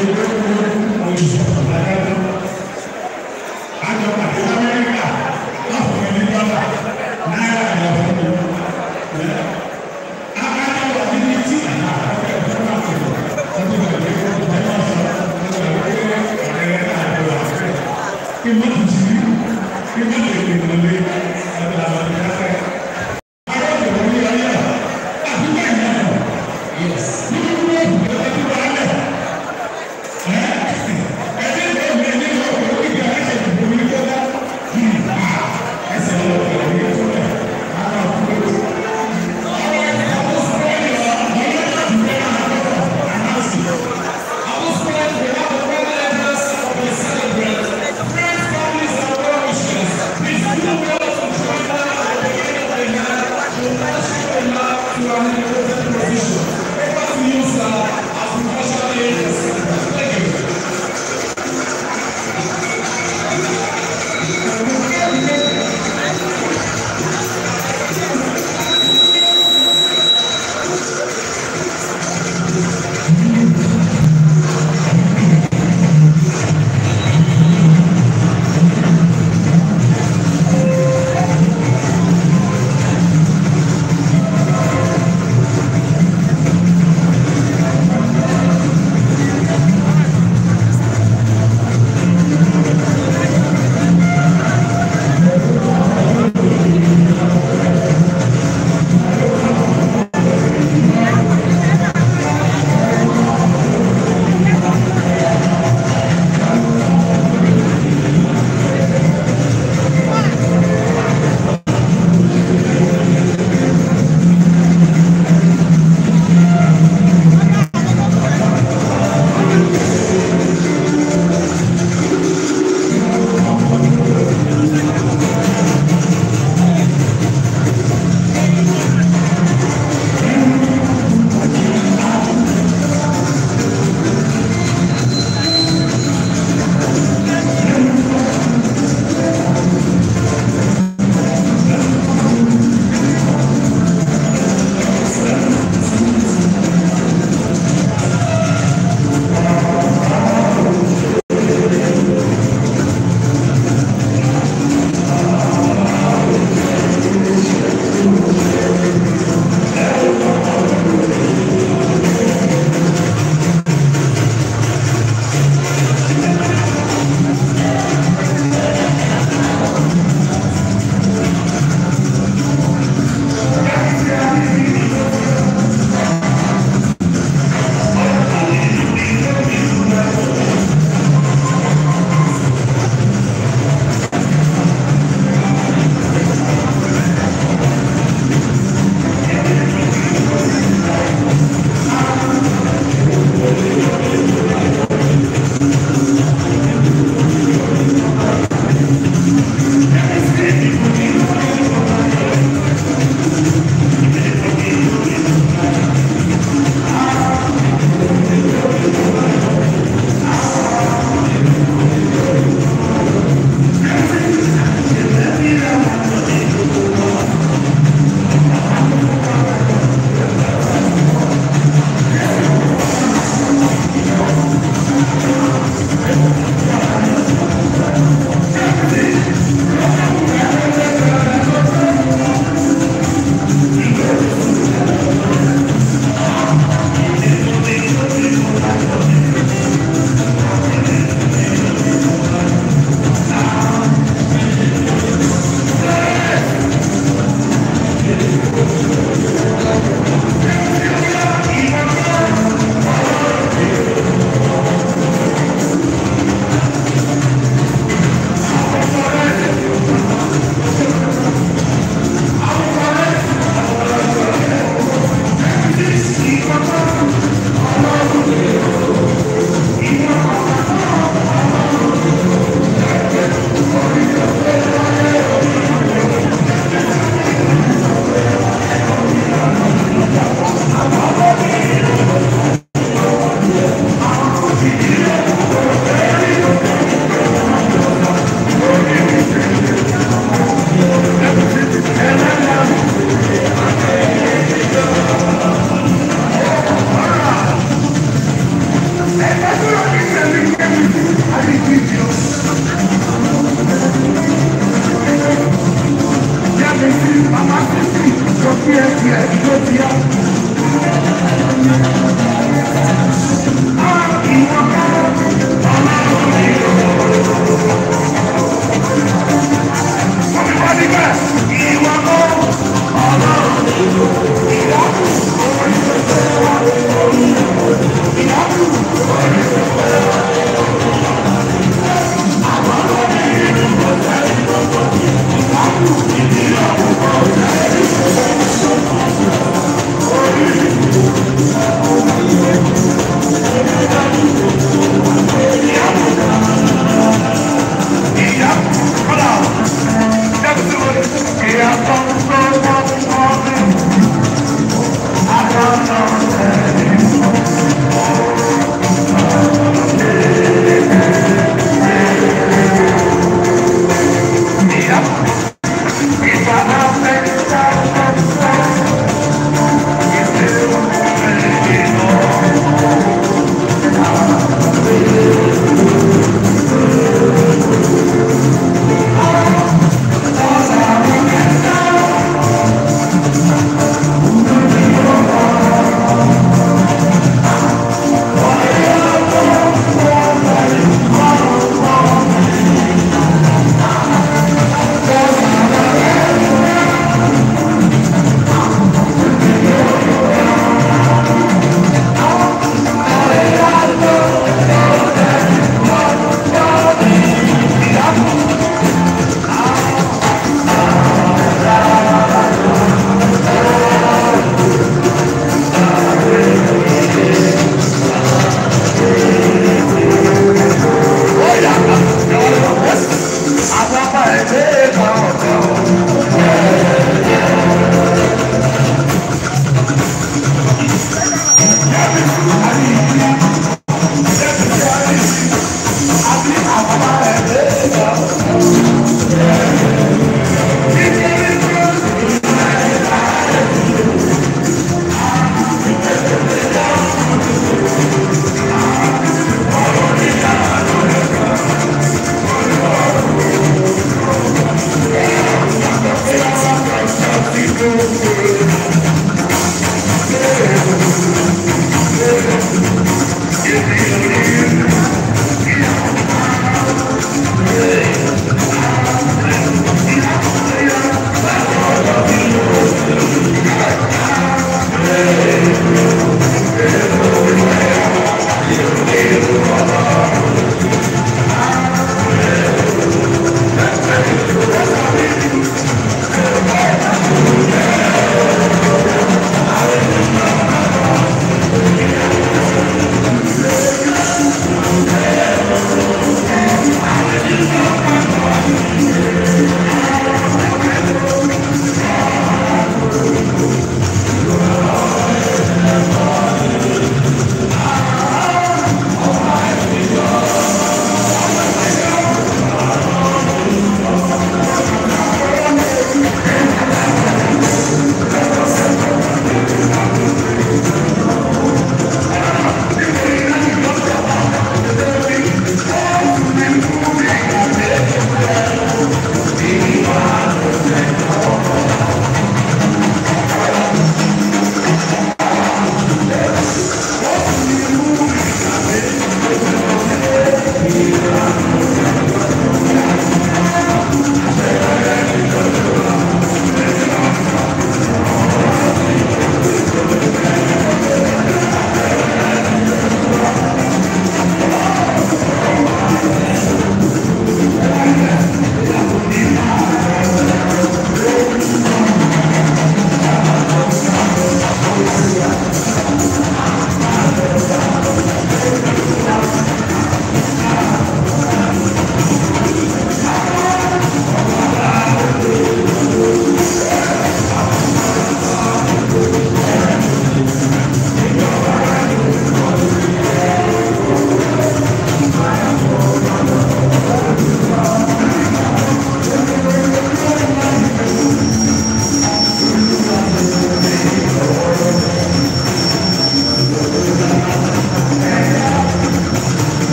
Yes.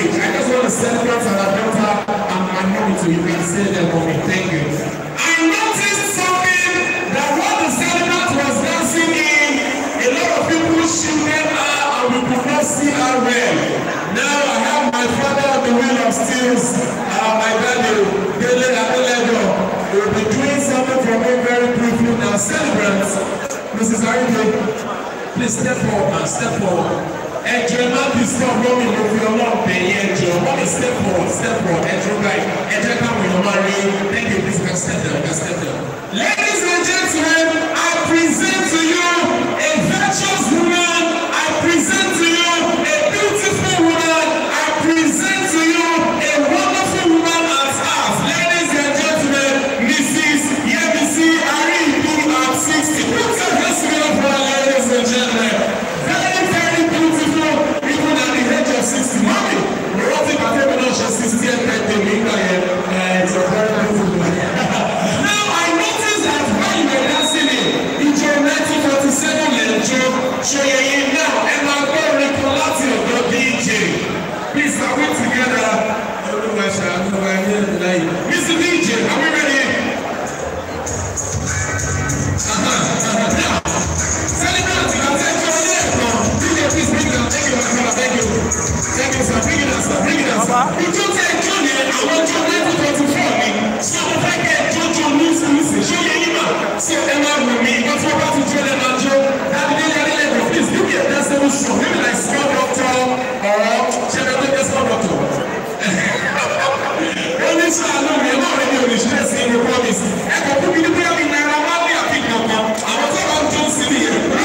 stage. I just want to celebrate our daughter and my mommy too. You can say that for me. Thank you. I noticed something that when the celebrant was dancing in, a lot of people shielded her and we could not see her well. Now I have my father on the wheel of steels, my daddy, Dele Adelego. He will be doing something for me very briefly now. Celebrants, Mrs. Aride, please step forward and step forward. Ẹjọ́ má bí stop lómi ló fi ọlọ́run pè é ẹjọ́. Wọ́n mi step forward, ẹjọ́ báyìí. Ẹjọ́ káwọn èèyàn máa rí. Thank you, please can step down. Ladies and gentlemen, I present to you a virtuous woman. I present to you a beautiful woman. I present to you a wonderful woman at heart. Ladies and gentlemen, Mrs. Yemisi Ariyibi at 60. Put your hands together for her, ladies and gentlemen. Very, very beautiful, even at the age of 60. Mommy, we're not even at the age of 60th birthday. It's a very beautiful woman. Now, I noticed that when you were dancing in your 1947 lecture, showing now, and I'm going to recollect your DJ. Please, are we together? Mr. DJ, are we ready? Now, celebrate, DJ, please bring it down. Thank you, my brother. Thank you, sir. Bring it down, sir. You don't say Johnny, I want your 1924. So, if I get Jojo Lucy, show your email. So, Emma with me, what's your about to tell them, Joe? Please, give me a dance show. Maybe like small doctor or small doctor. Only so I know we're not already on the stress in the promise. I can put me the way in Naramali, I think, I want to go to City.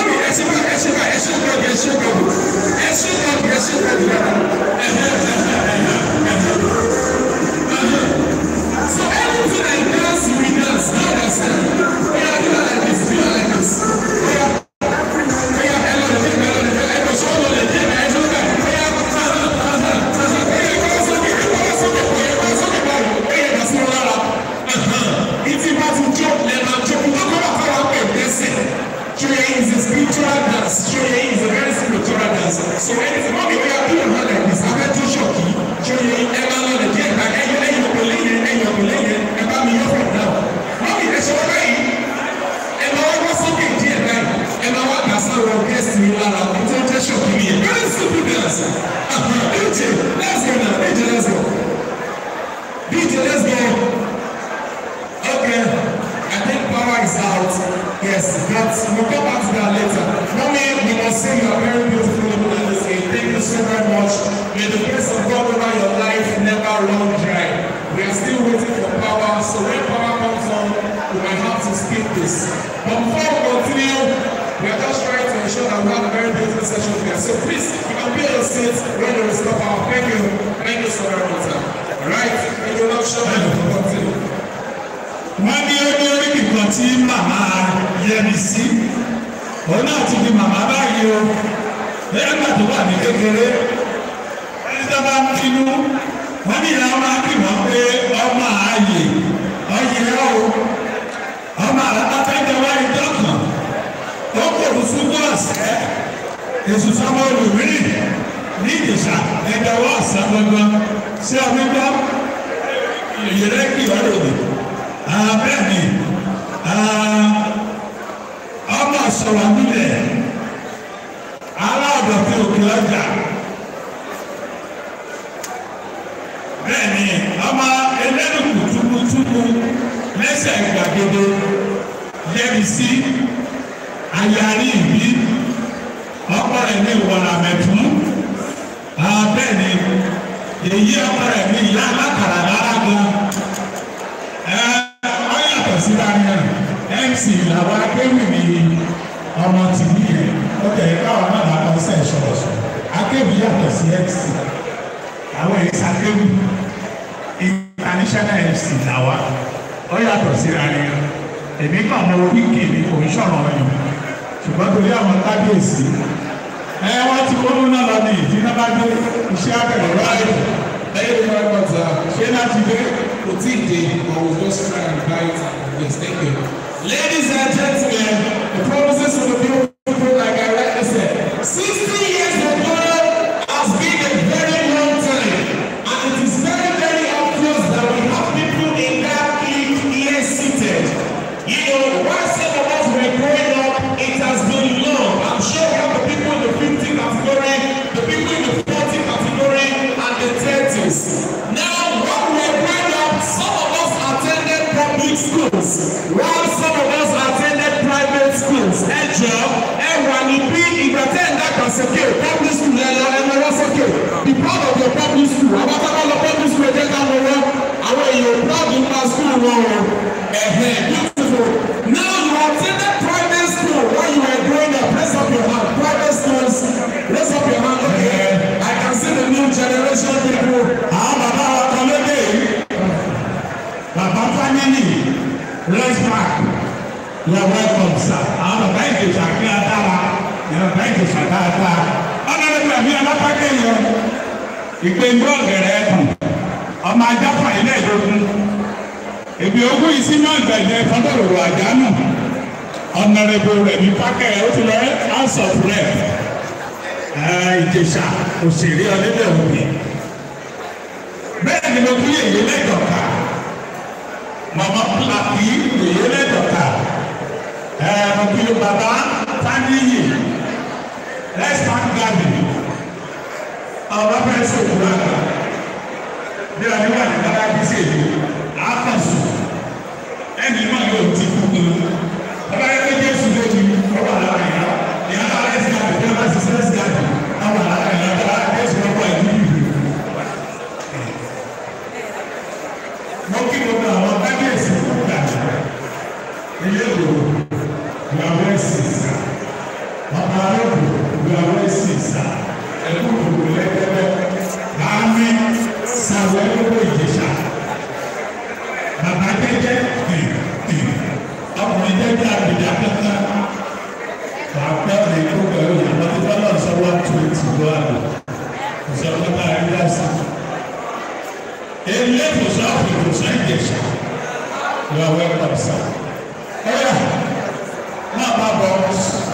So anything I dance, we dance. Now that's it. We are like this. So anything, mommy, we are doing like this. I'm going to show you. Show you Emma on the jet. And you're believing, and I'm here from now. Mommy, that's all right. And I was okay, jet, and I want to say, well, guess me, I'm going to show you. Very simple dance. Let's go now. DJ, let's go. Okay. I think power is out. Yes, but we'll come back to that later. Mommy, we must say you are very beautiful. Thank you so very much. May the grace of God over your life never run dry. We are still waiting for power, so when power comes on, we might have to skip this. But before we continue, we are just trying to ensure that we have a very beautiful session here. So please, you can be on your seats when there is no power. Thank you so very much. Alright, thank you very much. Continue. Wọ́n ní orí nìkan tí màmá Yẹ́misí òun náà ti di màmá báyìí o lẹ́yìn ìgbà tó wà ní kékeré ẹni tó bá ń bínú wọ́n ní ìyá máa kí wọ́n pé ọmọ ààyè ọyẹ o ọmọ àtàtàjọba ìjọkàn ó kòrò súnmọ́ ọ̀sẹ̀ èsù sọmọ olùmírì ní Ìjẹ̀ṣà ẹgbẹ̀wọ̀ ọ̀sán gbọ̀ngàn sí ọgbẹ́gbọ́ ìyẹrẹ́kì ọ̀rọ̀dì. Bẹ́ẹ̀ni ọmọ sọ̀rọ̀ nílẹ̀ aláàbọ̀ tí òkè ọjà bẹ́ẹ̀ni ọmọ ẹlẹ́nu kùtùkùtùkù lẹ́sẹ̀ gbàgede Yẹ́misí ayárí ìbí ọkọ rẹ̀ ní ìwọ̀nà mẹ́tún bẹ́ẹ̀ni èyí ọkọ rẹ̀ ní ìyá alákàrà lára gan. MC làwọn akéwì ní ọmọ tìbí yẹn ó jẹ́ káwọn náà lápá sí ẹ̀ṣọ́ọ̀ṣọ́ akéwì yàtọ̀ sí MC àwọn èyí sàkéwì international MC làwa ó yàtọ̀ síra ni èmi kàn mọ oríkì mi kò ń ṣọ̀rọ̀ ọyàn ṣùgbọ́n torí àwọn kábíyèsí wọ́n ti kó múná lọ ní ìdí náà bá dé iṣẹ́ abẹ̀rẹ̀ ráyè Thank you very much, ṣé láti dé kò tí ì dé I will just try and buy it. Yes, thank you. Ladies and gentlemen, the promises of the beautiful, like I rightly said, 60 years ago has been a very long time. business. Now, when we were growing up, some of us attended public schools, while some of us attended private schools. Public school, be proud of your public school. Àwọn tábà lọ public school ẹ̀jẹ̀ ká lọ wọ́n. Àwọn èèyàn proud nípa school wọn o. Beautiful. Now you attended private school when you were growing up. Raise up your hand. Private schools. Raise up your hand. Okay. I can see the new generation people. Bàbá wa kan lóde yìí. Bàbá Fánílì. Let's back. You are welcome, sir. Àwọn bàbá ìjòsà kí á dára. Bàbá ìjòsà dáadáa. Ọlọ́dún mi alápákẹ́ yẹn. Ìgbéǹgbọ́ ọ̀gẹ̀rẹ̀ ẹ̀kùn. Ọmọ ajáfà ilé ìdógún. Èmi ogún ìsinmi ọ̀gbẹ̀dẹ̀ fọ́tòrò àjánù. Ọ̀nàrẹ́bù rẹ̀ ní pákẹ́ ó ti lọ House of Rep. Ìjẹ̀ṣà òṣèré ọ̀lẹ́dẹ̀ òbí. Bẹ́ẹ̀ ni mo kí èyí lẹ́dọ̀ká. Màmá Pàkì èyí lẹ́dọ̀ká. Mo kí bàbá Fáníyì. Let's start gardening. Ọba fẹ́ ṣe òkúra kan. Bí wàá níwájú ní bàbá bí ṣe èyí, àákànṣù. Ẹni náà yóò ti kú kan. Bàbá yẹn tó Jésù lójú, ọba àlàkà yẹn. Ìyá náà let's garden, bí wọ́n bá ṣe let's garden. Ọba àlàkà yẹn, ọba Jésù lọ́pọ̀ ìlú ìlú. Mo kí gbogbo àwọn kábíyèsí fún ìgbàjọ. Ilé ìlú, ìyàwó ẹ̀sìn sá. Bàbá arọ́bù, ìyàwó ẹ̀sìn sá. Ẹ̀kú gbogbo lẹ́gbẹ̀ẹ́. Láàmì sàwọ́ ẹ̀kọ́ Ìjẹ̀ṣà. Bàbá jẹ́jẹ́ ọkùnrin jẹ́jẹ́ àgbèjà kankan. Bàbá ọ̀rẹ́ ìkó pẹ̀lú ìyàwó tí wọ́n lọ sọ 120 lọ́wọ́. Ìṣọ̀kan náà rí lásán. Ilé ìwòsàn ìwòsàn Ìjẹ̀ṣà. You are welcome, sir. Ọ̀yà náà bá bọ̀ ọ́.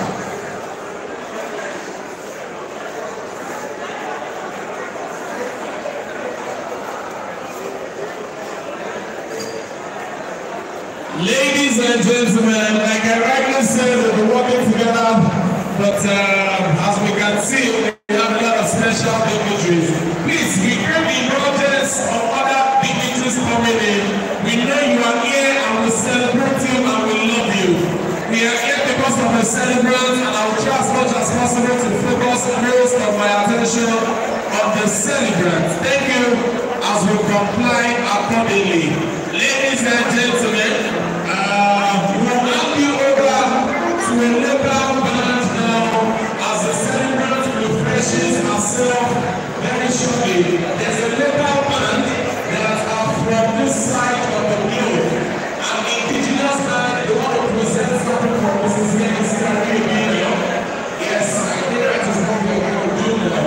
Ladies and gentlemen, like I rightly said, we're working together, but as we can see, we have a lot of special dignitaries. Please, we hear the indulgence of other dignitaries coming in. We know you are here and we celebrate you and we love you. We are here because of the celebrant, and I will try as much as possible to focus most of my attention on the celebrant. Thank you as we comply accordingly. Ladies and gentlemen, we'll hand you over to a local band now as the celebrant refreshes herself very shortly. There's a local band that are from this side of the globe. An indigenous band, they want to present something from Mrs. Nancy. Yes, I think that is what we're going to do now.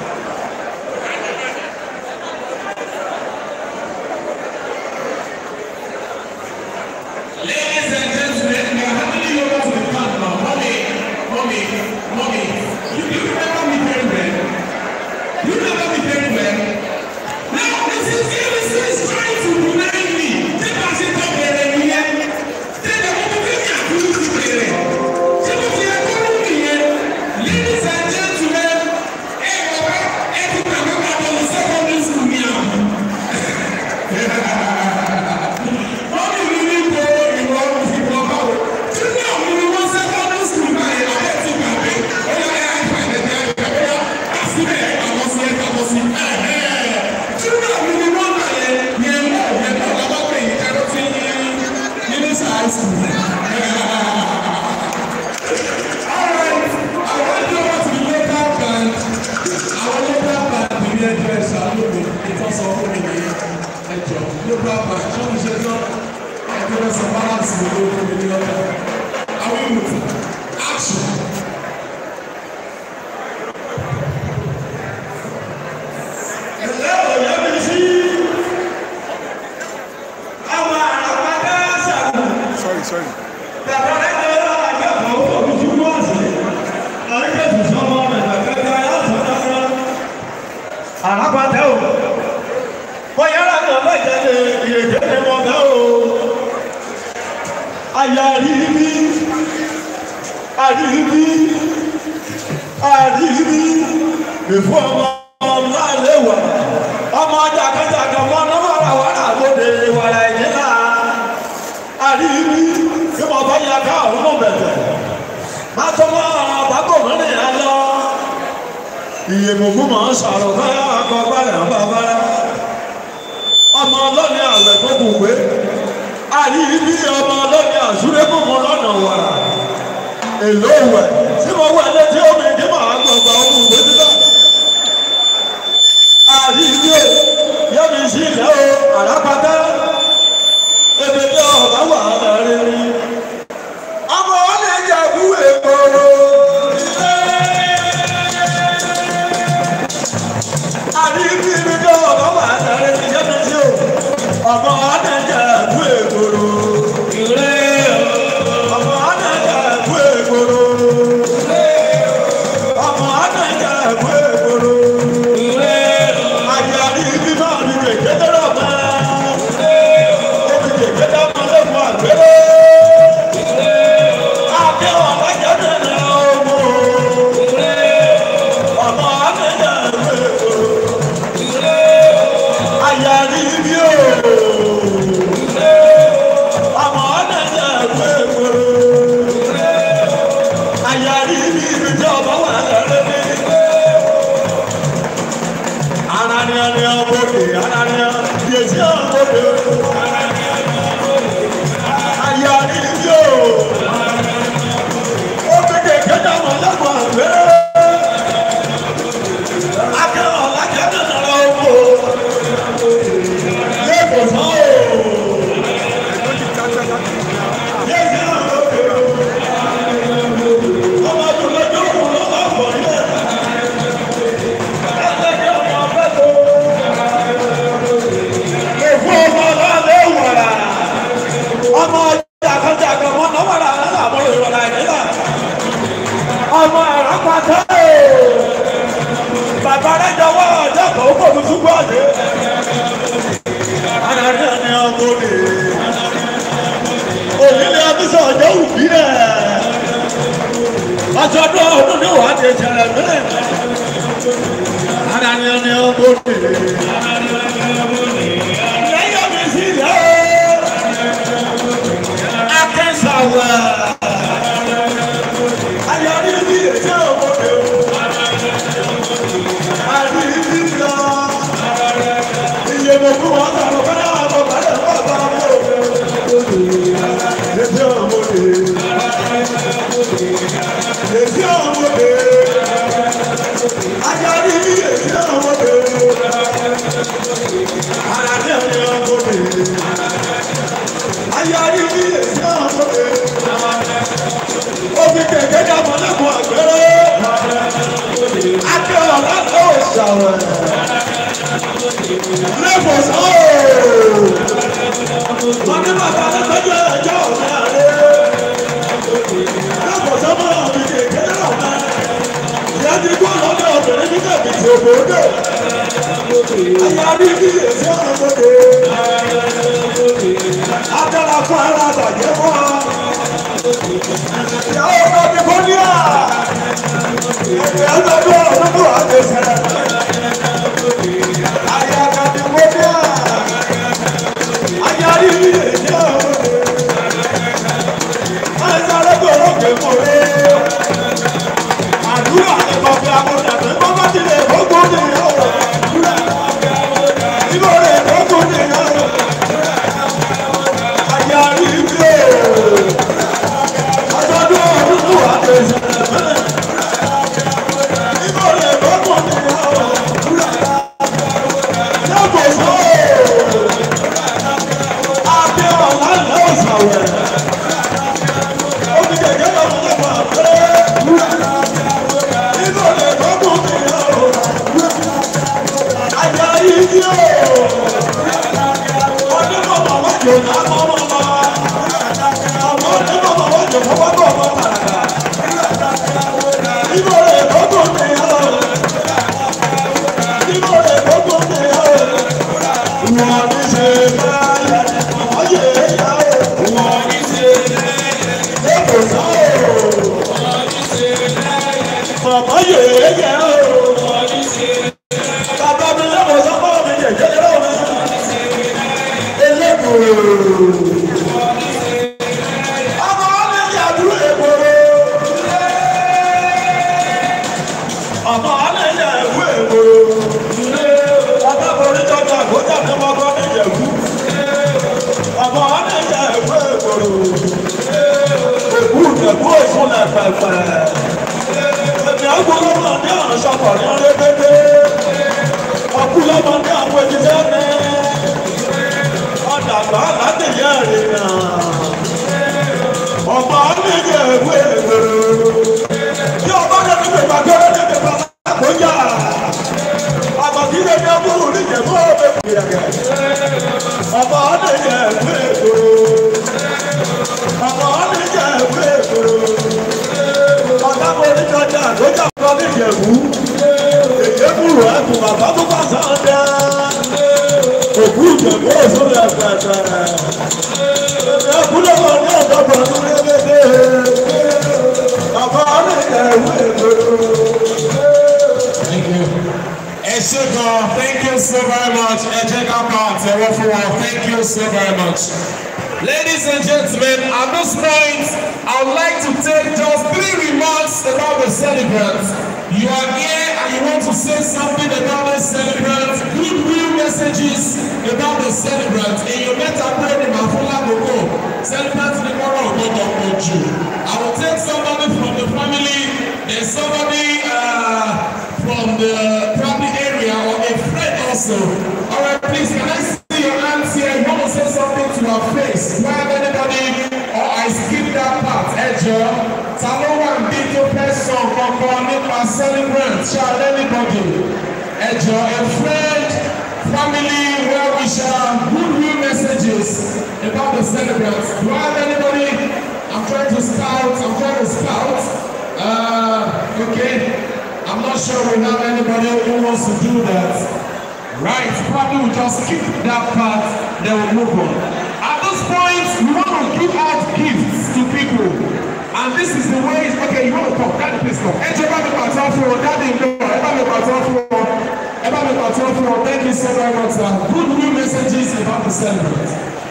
Ladies and gentlemen, we are handing you over to the band now. Mommy, you remember me very well? You remember me very well? Now, Mrs. Gillis is trying to deny me. Take us into the area. Take the opportunity to do it. Take us here, follow me here. Ladies and gentlemen, secondary school now. Before ọmọ ọlá lè wà ọmọ ọjà jàkàjàkà mọ́ ní wàràwàrà lóde wàrà ìdílà àríwí tí mo bá yà ká òun mọ̀ bẹ̀tẹ̀ má tó mọ́ àbákò mọ́rin yà lọ ìyèmùkú mọ̀ ń sọ̀rọ̀ báyà kọ́ báyà bàbá ọmọ ọlọ́ni àwẹ̀ tó kù pé àríwí ọmọ ọlọ́ni àṣúré fún mọ́ lọ́nà wàrà èlò ìwẹ̀ tí mo wẹ̀ létí omi ní màá gbọ̀gbọ̀ ọdún ìwé títà àríwí yẹ́mi sí ilẹ̀ o àràpàtà èdè ní ọ̀gá wà lẹ́rìí ọmọ wọn lè jẹ́ ìbú èkó àríwí ní ọ̀gá wà lẹ́rìí yẹ́mi sí o ọmọ wọn lè jẹ́ ìbú èkó ọmọ wọn lè jẹ́ ìbú èkó ọmọ wọn lè jẹ́ ìbú èkó. Bàbá mi lọ́wọ́ sọ́kọ́ mi jẹ̀jẹ̀ lọ́wọ́. pẹ̀pẹ̀. Èmi àgbọ̀lọ́mọ ní àwọn ṣọkọ̀ ní ọ̀rẹ́dẹ́dẹ́. Ọkùnlọ́mọ ní àwọn ènìyàn ní. Ọ̀dàgbà láti yẹ ìrìnà. Ọmọ nígbà ìwé ìgbèrò. Bí ọba náà ní bèbà gbẹ́rẹ́ ní bèbà lágbóyà. Àgbàdì lè ní ọmọrùn ní ìjẹ̀bú ọ̀bẹ kìrẹ̀kẹ̀. Ọmọ nígbà ìwé ìgbèrò. Ọmọ nígbà ìwé ìgbèrò. Ọ̀dàgbà oníjọjà lójà fún ní ìjẹ̀bú. Èyébùrù ẹ̀kùn bàbá tó bá sáà dá. Òkú ìjẹ̀bú òṣèlú ẹ̀fẹ̀ẹ̀fẹ̀. Ẹ̀kúlọ́wọ́ ní ọ̀dọ́gbọ̀n tó lé lédè. Bàbá nígbà ìwé ìgbèrò. Thank you. Thank you so very much. Thank you so very much. Ladies and gentlemen, at this point, I would like to take just 3 remarks about the celebrants. You are here and you want to say something about the celebrants, goodwill messages about the celebrants. In your meta prayer, the Mafula Boko, celebrants the moral of God. I will take somebody from the family, and somebody from the probably area or a friend also. All right, please, can I see your hands here? You want to say something to our face? Do I have anybody or I skip that part? Ejo, Talowa and Bito person for celebrant. Shall anybody? Ejo, a friend, family, well-wisher, goodwill messages about the celebrants. Do I have anybody? I'm trying to scout. Okay. I'm not sure we have anybody who wants to do that. Right, probably we'll just skip that part, then we'll move on. At this point, we want to give out gifts to people. And this is the way, okay, you want to talk, daddy please talk. Thank you so very much, sir. Goodwill messages about the celebrants.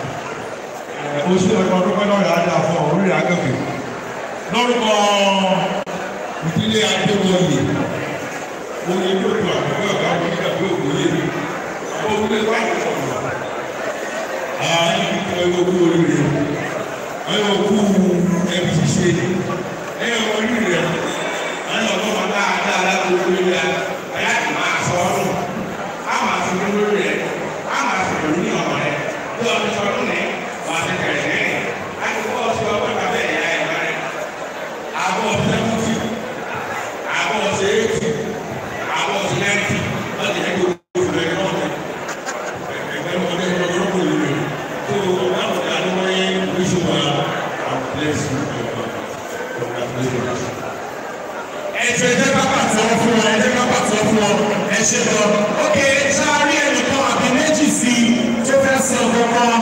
Ìdílé Adéwọlé, oye tó tó àgbẹ̀wò ọ̀gá wọn nígbà tó ògbóyè mi, àwọn òwúlé wà ní ọ̀nà. Ààyè kíkọ́ ẹgbẹ́ òkú oríire, ẹgbẹ́ òkú ẹbí ṣíṣe, ẹgbẹ́ oríire, ẹgbẹ́ ọ̀gá wọn dáadáa láti oríire rẹ̀, ẹ̀yà ti máa sọ ọ́rùn, á máa fi lórí rẹ̀, á máa fi lórí ní ọ̀nà rẹ̀, bí ọdún sọdún ní wà á ti kẹ̀rẹ̀ lẹ́yìn, á ti kọ́ ọ̀sẹ̀ ọgbẹ́ bàbá ẹ̀yà ẹ̀yà rẹ̀, àbọ̀ ọ̀sẹ̀ Okay, Charlie and the car, the emergency, to person, one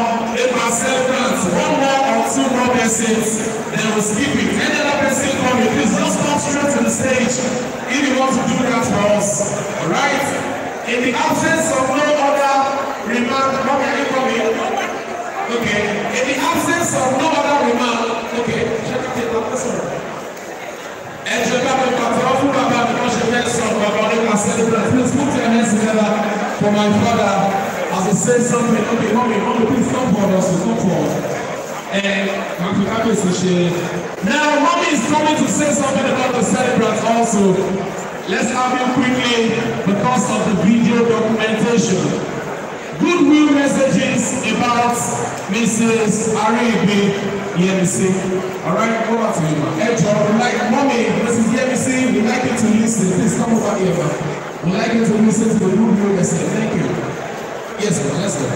more or 2 more persons, then we'll skip it. Any other person coming, please just come straight to the stage if you want to do that for us. Alright? In the absence of no other remark, mommy, are you coming? Okay. In the absence of no other remark, okay, check it out, that's all right. And je vais vous please put your hands together for my father as he says something. Okay, mommy, please come forward also, come forward. And now, mommy is coming to say something about the celebrants also. Let's have you quickly because of the video documentation. Goodwill messages about Mrs. Aribe Yemisi. Alright, over to you, man. Hey, John, we like, mommy, Mrs. Yemisi, we'd like you to listen. Please come over here, man. We'd like you to listen to the goodwill message. Thank you. Yes, man, let's go.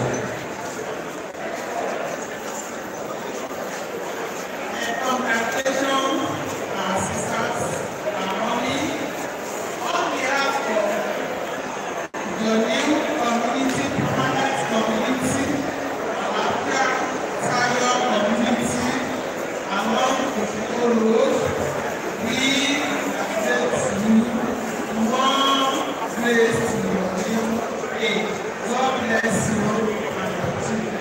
Congratulations, our sisters, our mommy, on behalf of the new community, permanent community, Alafia Tayo community, along the road, we accept you more grace to your new age. God bless you and your children.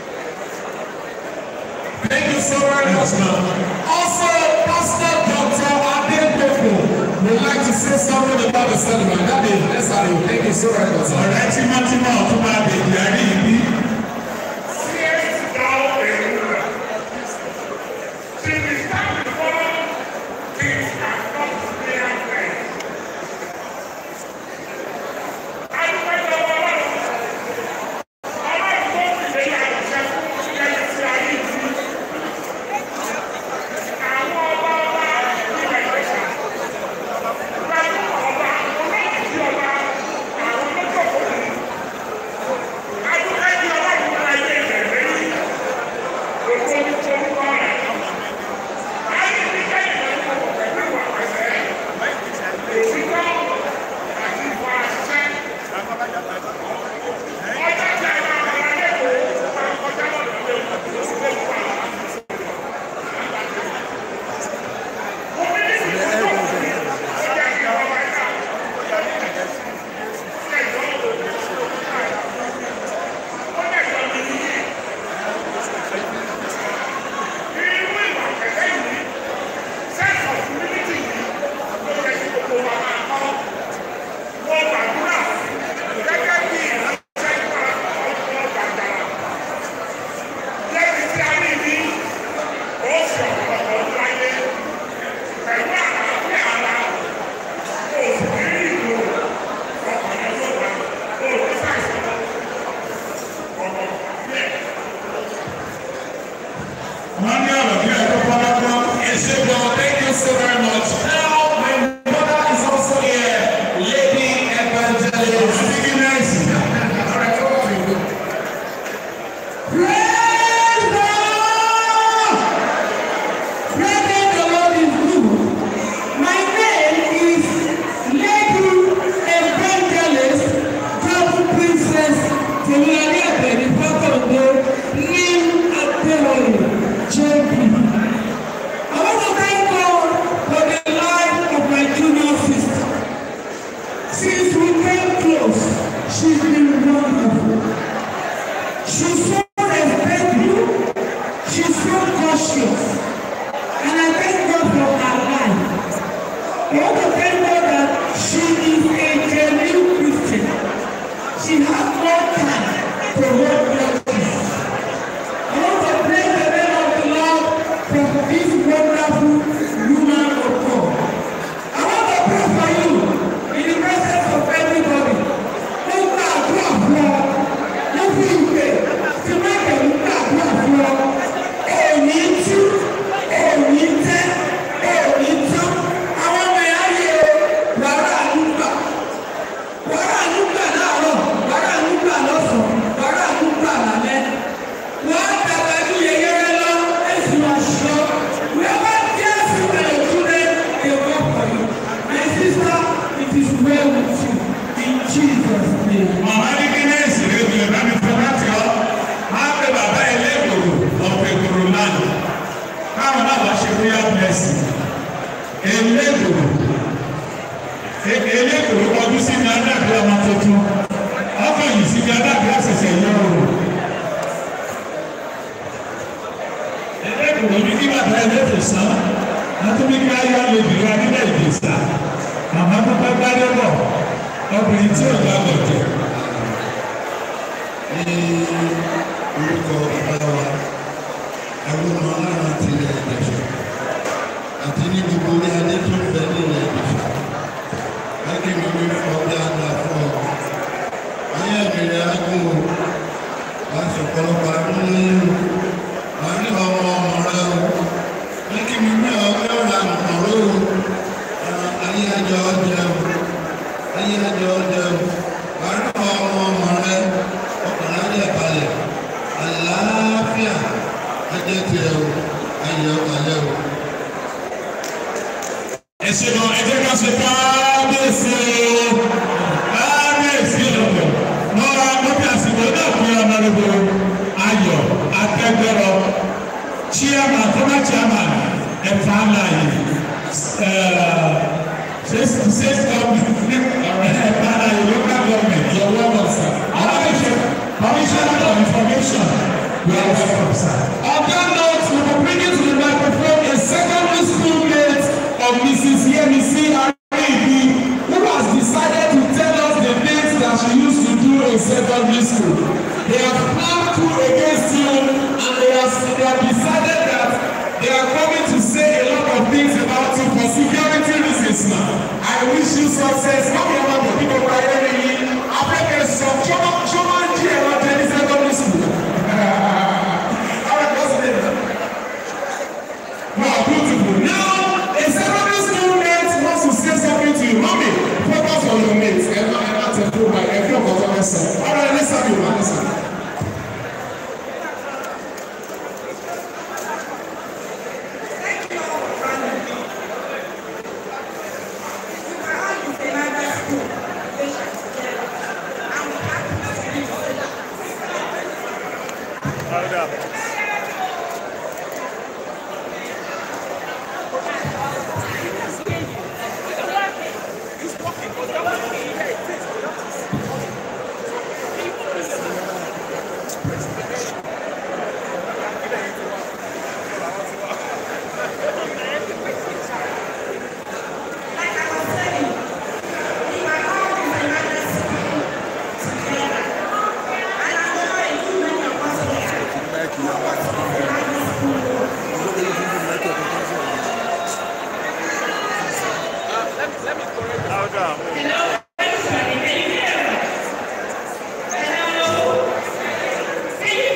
Thank you so very much, man. Also, Pastor Dr. Adepopo would like to say something about the celebrant. That is, let's have you. Thank you so very much. All right, Timothy, The so very much. Now, my mother is also here, Lady Evangelist. All right, come on. Praise the Lord! Praise the Lord is good. My name is Lady Evangelist, Double Princess, Tolani Abedi Fakonde, Nim Adeoye, JP. I want to thank God for the life of my junior sister. Since we came close, she's been wonderful. She's so respectful, she's so cautious, and I thank God for her life. I want to thank God that she is a genuine Christian. She has no time to hold grudges. I want to praise the name of the Lord for this wonderful woman of God. I want to pray for you in the presence of everybody. Mo gba àdúrà fún ọ, mo fi ìpè tí Michael gba àdúrà fún ọ. Èmi tú, èmi tẹ́, èmi tán. Àwọn ọmọ ẹ̀yà yẹ wàrà àdúgbà. Wàrà àdúgbà láàárọ̀, wàrà àdúgbà lọ́sàn-án, wàrà àdúgbà lálẹ́. Wọ́n á dàgbà ju yẹyẹrẹ lọ, èsì aṣọ. Whoever cares you and your children, they work for you. My sister, it is well with you. In Jesus' name. Màmá ní kí ní èsì rẹ̀ bí ẹ̀bá mi fẹ́ láti ọ́. Máa ń bẹ bàbá ilé ìgbòho ọ̀pẹ̀ ìgbòho lánàá. Káwọn náà wá ṣe bóyá blessing. Ilé ìgbòho. Ilé ìgbòho kọjú sí ní adáàbí ọmọ tuntun. Ọkọ̀ yìí sí ní adáàbí àṣẹṣẹ yọ oòrùn. Ilé ìgbòho ní kí bàbá ilé ìfòsàn. Látúbí ká yá lóbi rẹ̀ nílẹ̀ ìgbésà. Màmá tó bá gbádé bọ̀. Obìnrin tí ò gbàgbọ́ jẹ. Ní orúkọ bàbá wa, àwọn ọmọ alára ti ilẹ̀ Ìjẹ̀ṣà àti ní gbogbo orí adé tó ń bẹ ní ilẹ̀ Ìjẹ̀ṣà. Lákìmí mi fọ́ bí àgbà fún ọ. Ayé ìrìnrìn agún o, wà á sọ̀pọ̀lọpọ̀ àdún lóyún o. Wà á ní ọmọ rẹ o. Lákìmí mi ọ̀gá ọ̀rọ̀ àmọ̀rọ̀ o. Ayé ẹjọ́ jẹ o. Ayé ẹjọ́ jẹ o. Wà á ní ọmọ rẹ. Ọkùnrin ajẹ́ balẹ̀. Àlàáfíà ajẹ́ tiẹ̀ o. Ayé ọ̀kalẹ̀ o. Ẹ ṣe lọ, ẹ jẹ́ ká ṣe káábíyèsí o. Káábíyèsí o. Lọ́ra lókè àsìkò náà fún ọmọdébò Ayọ̀ Akẹgbẹ́rọ. Chairman, former chairman, ẹ̀fà láàyè. State government, ẹ̀fà láàyè local government. Your welcome, sir. Commissioner of Information. We are welcome, sir. On that note, we will bring into the microphone a secondary school mate of Mrs. Yemisi Aribi, who has decided to tell us the things that she used to do in secondary school. They have planned coup against you, and they have decided that they are coming to say a lot of things about you for security reasons now. I wish you success. Come here, man, for people by any. I think there's some trauma in secondary school. Wow, beautiful. Now, a secondary school mate wants to say something to you. Mommy, focus on your mates. And not a fool by every of us. All right, listen to you, man. Listen. Hello.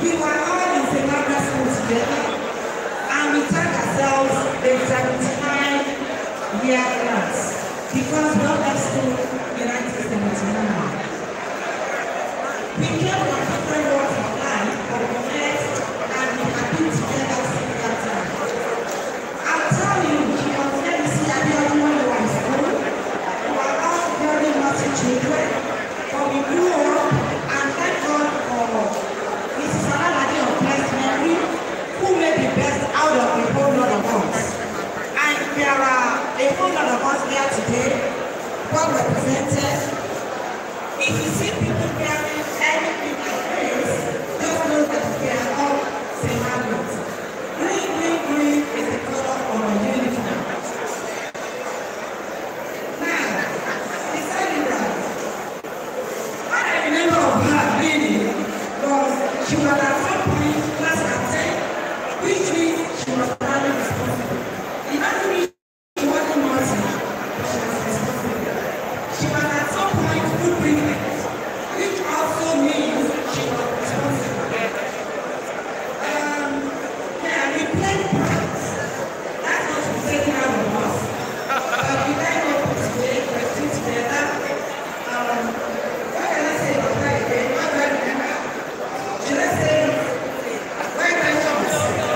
We were all in St. Margaret's School together, and we taught ourselves a 79-year class because we all left school in 1979. We came from different walks of life, but we met and we have been together since that time. I'll tell you, she was there to see Abiodun when we were in school. We were all very naughty children, but we grew up, and thank God for Mrs. Alalade of blessed memory, who made the best out of a whole lot of us. And there are a whole lot of us here today, well represented. If you see people wearing anything like this, just know that they are all St. Margaret's. Green, green, green is the color of our uniform. Now, the celebrant, what I remember of her really was she was at some point class captain, which means she was very responsible. It doesn't mean she wasn't naughty, but she was responsible. She was at some point food prefect, which also means she was responsible. Yeah, we played parts. That's what we taken out of us. But we then opened today, we're still together. What can I say about that again? What do I remember? Should I say, white pensions?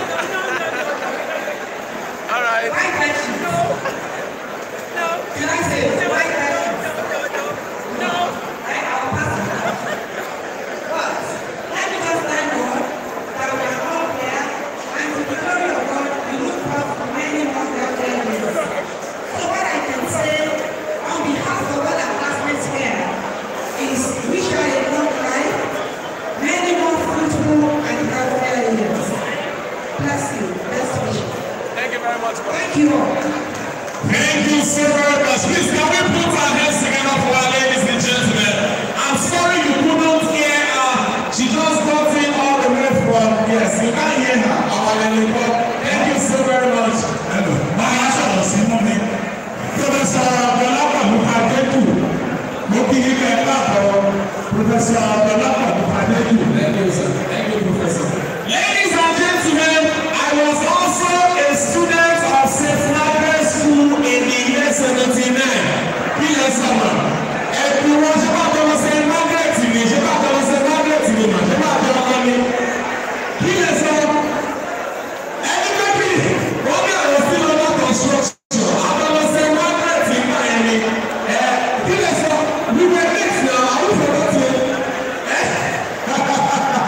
All right. White pensions. No. Can I say white pensions? No. I'll pass it on. But let me just thank God that we are all here, and to the glory of God, we look forward to many more healthier years. So what I can say on behalf of all our classmates here is wish you a long life, many more fruitful and healthier years. Bless you. Best wishes. Thank you very much. Thank you all. Thank you so very much. Please, can we put our hands together for our ladies and gentlemen? I'm sorry you couldn't hear her. She just got in all the way from, yes, you can't hear her. Our lady, thank you so very much. Hello. My answer was in me. Professor Abdullah Mukadedu. Moki Professor Abdullah Mukadedu. Thank you, sir. Thank you, Professor. Ladies and gentlemen, I was also a student of St. Margaret's School in the year 79. P.S. Summer. Everyone, ṣe máa tọrọ St. Margaret ni, ṣe máa tọrọ St. Margaret ni mà, ṣe máa tọrọ ọmọ mi. P.S. Summer. Ẹni pẹ́kì, wọ́n ní àwọn sí lọ́dọ̀ construction. Àtọrọ St. Margaret ni máa yẹn ni. P.S. Summer, we were late now, I will forget you.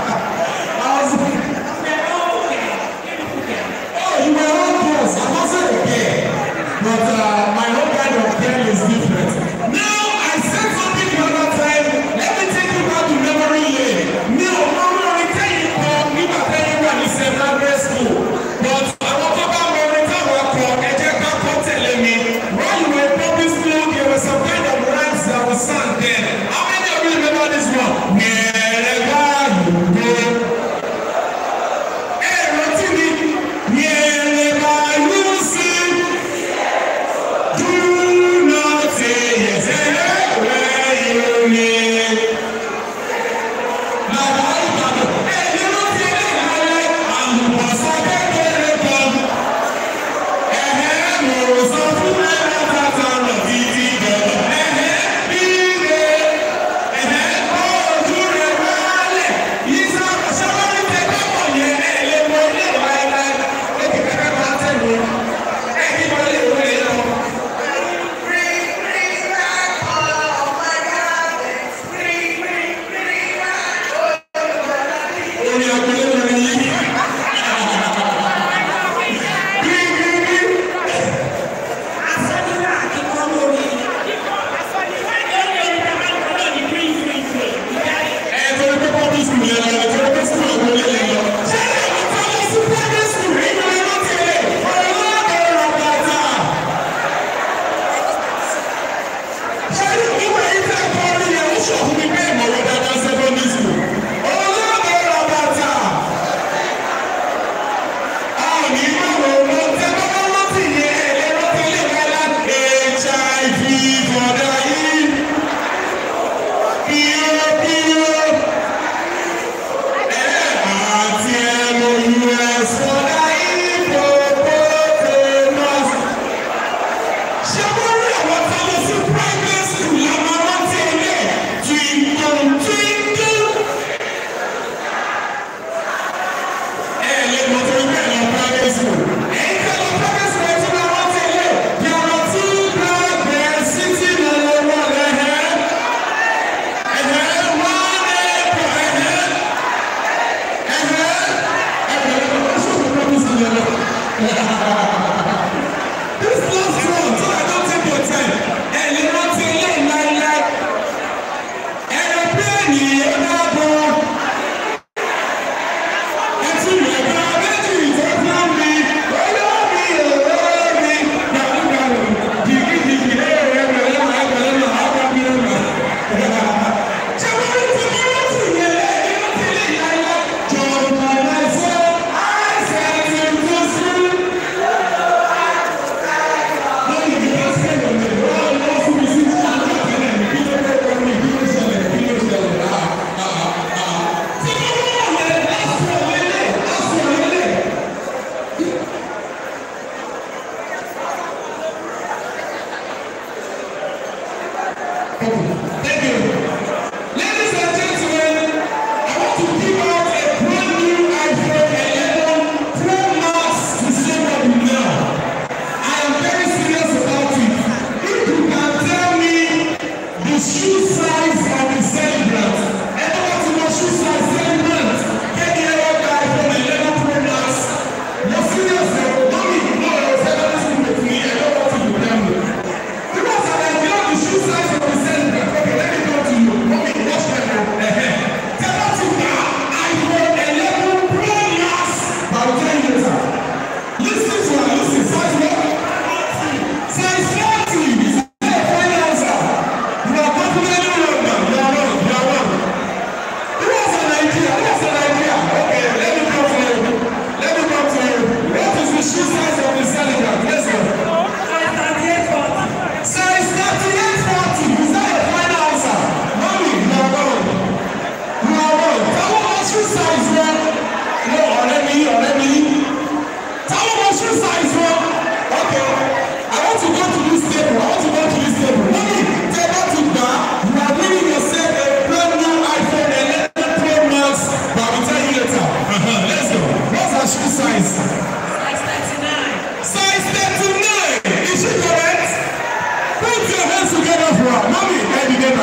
size one. Okay. I want to go to this table. Mommy, tell that to that. You are winning yourself a brand new iPhone 11 Pro Max. But I will tell you later. Let's go. What's her shoe size? Size 39. Size 39. Is she correct? Put your hands together for her. Mommy, every day.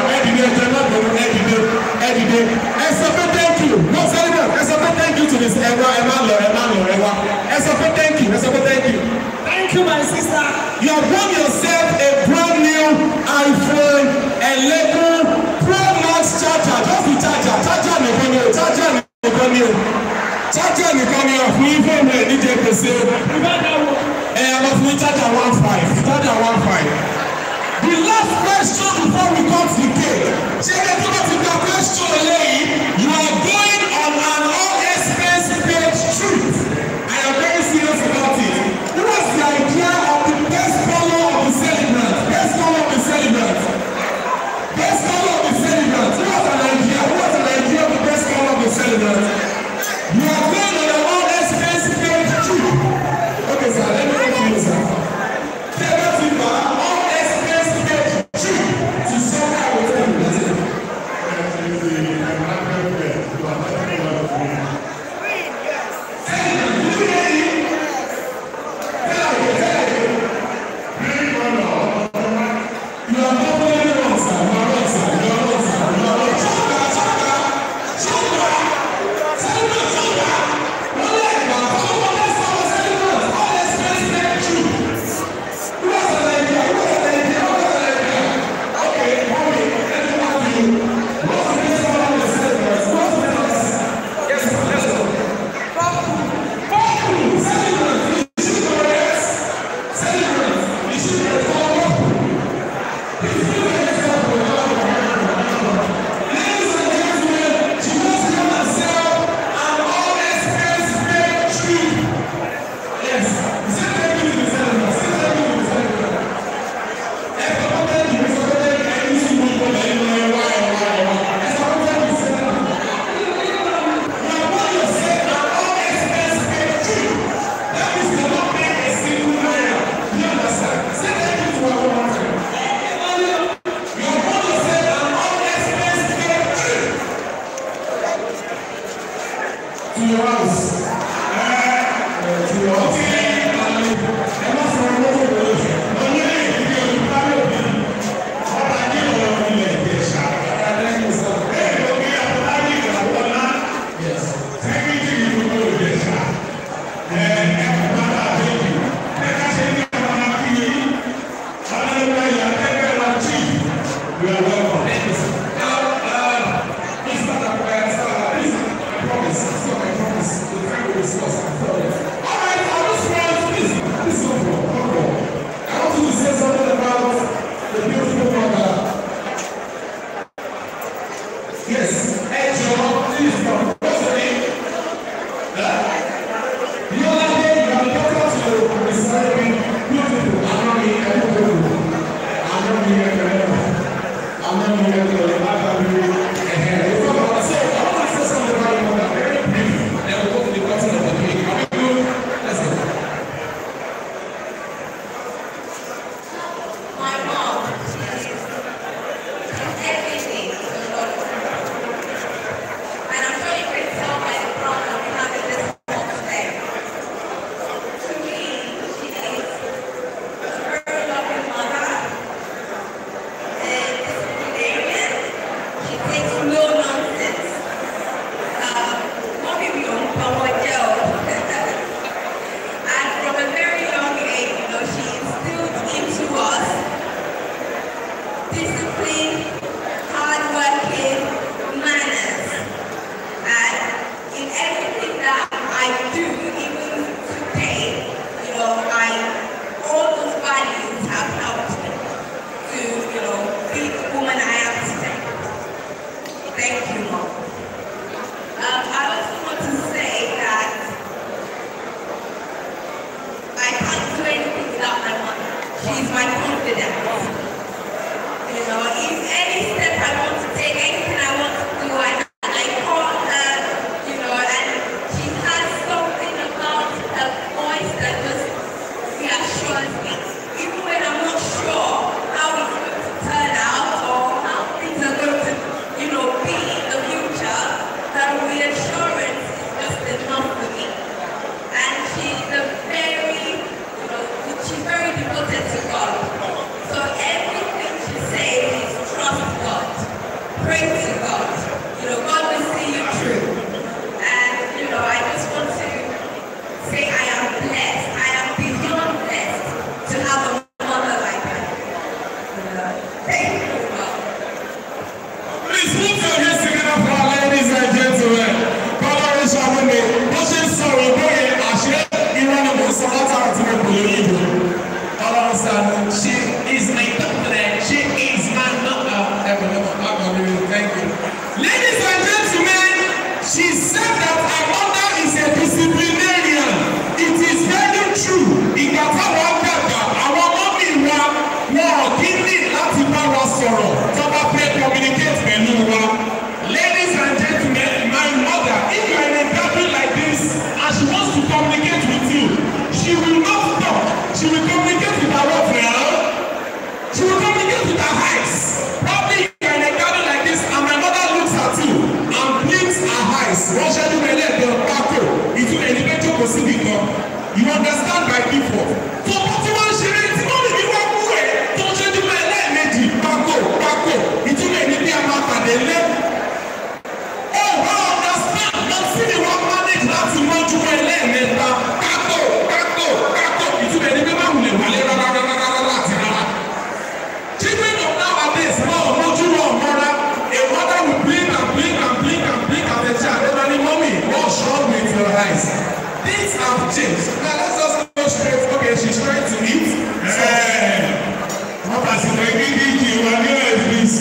Esope, thank you. No, celebrate. Esope, thank you to this. Emma. Esope, thank you. Thank you, my sister. You have won yourself a brand new iPhone 11 Pro Max charger. Just the charger. Charger nìkan ni o. Fún iPhone rẹ̀ ní jẹ́ pèsè. A lọ fún charger 1.5. The last question before we cut the cake. Ṣé ẹ tó bá ti gba question lẹ́yìn? You are going on an all-expense paid trip. I am very serious about it. What was the idea of the best color of the celebrant? Best color of the celebrant. What was an idea of the best color of the celebrant? You are going on an all-expense paid trip. Okay, sir, let me go to you, sir. All-expense paid trip to somewhere I will tell you. That's it. All right, tó ṣẹ́jú ẹlẹ́gbẹ̀ẹ́ pákó ìtumọ̀ ẹni pé jókòó síbi kan you understand by default tó bá tí wọ́n ń ṣeré tí wọ́n lè ní wọ́n kú ẹ̀ tó ṣẹ́jú ẹlẹ́ẹ̀mejì pákó ìtumọ̀ ẹni bí a máa pàdé lé. ó wá understand lọ sí ni wọ́n manage láti mọ́jú ẹlẹ́ẹ̀mẹ́ta pákó ìtumọ̀ ẹni bí máa wulẹ̀ wálé rárá láti rárá. children of nowadays náà mọ́jú wọn mọ́ra a mother will blink and the child everybody mommy what's wrong with your eyes. Things have changed. Now let's just go straight. Okay, she's trying to eat. Wọ́n bá sì pé kíkìkì wa ní SBC.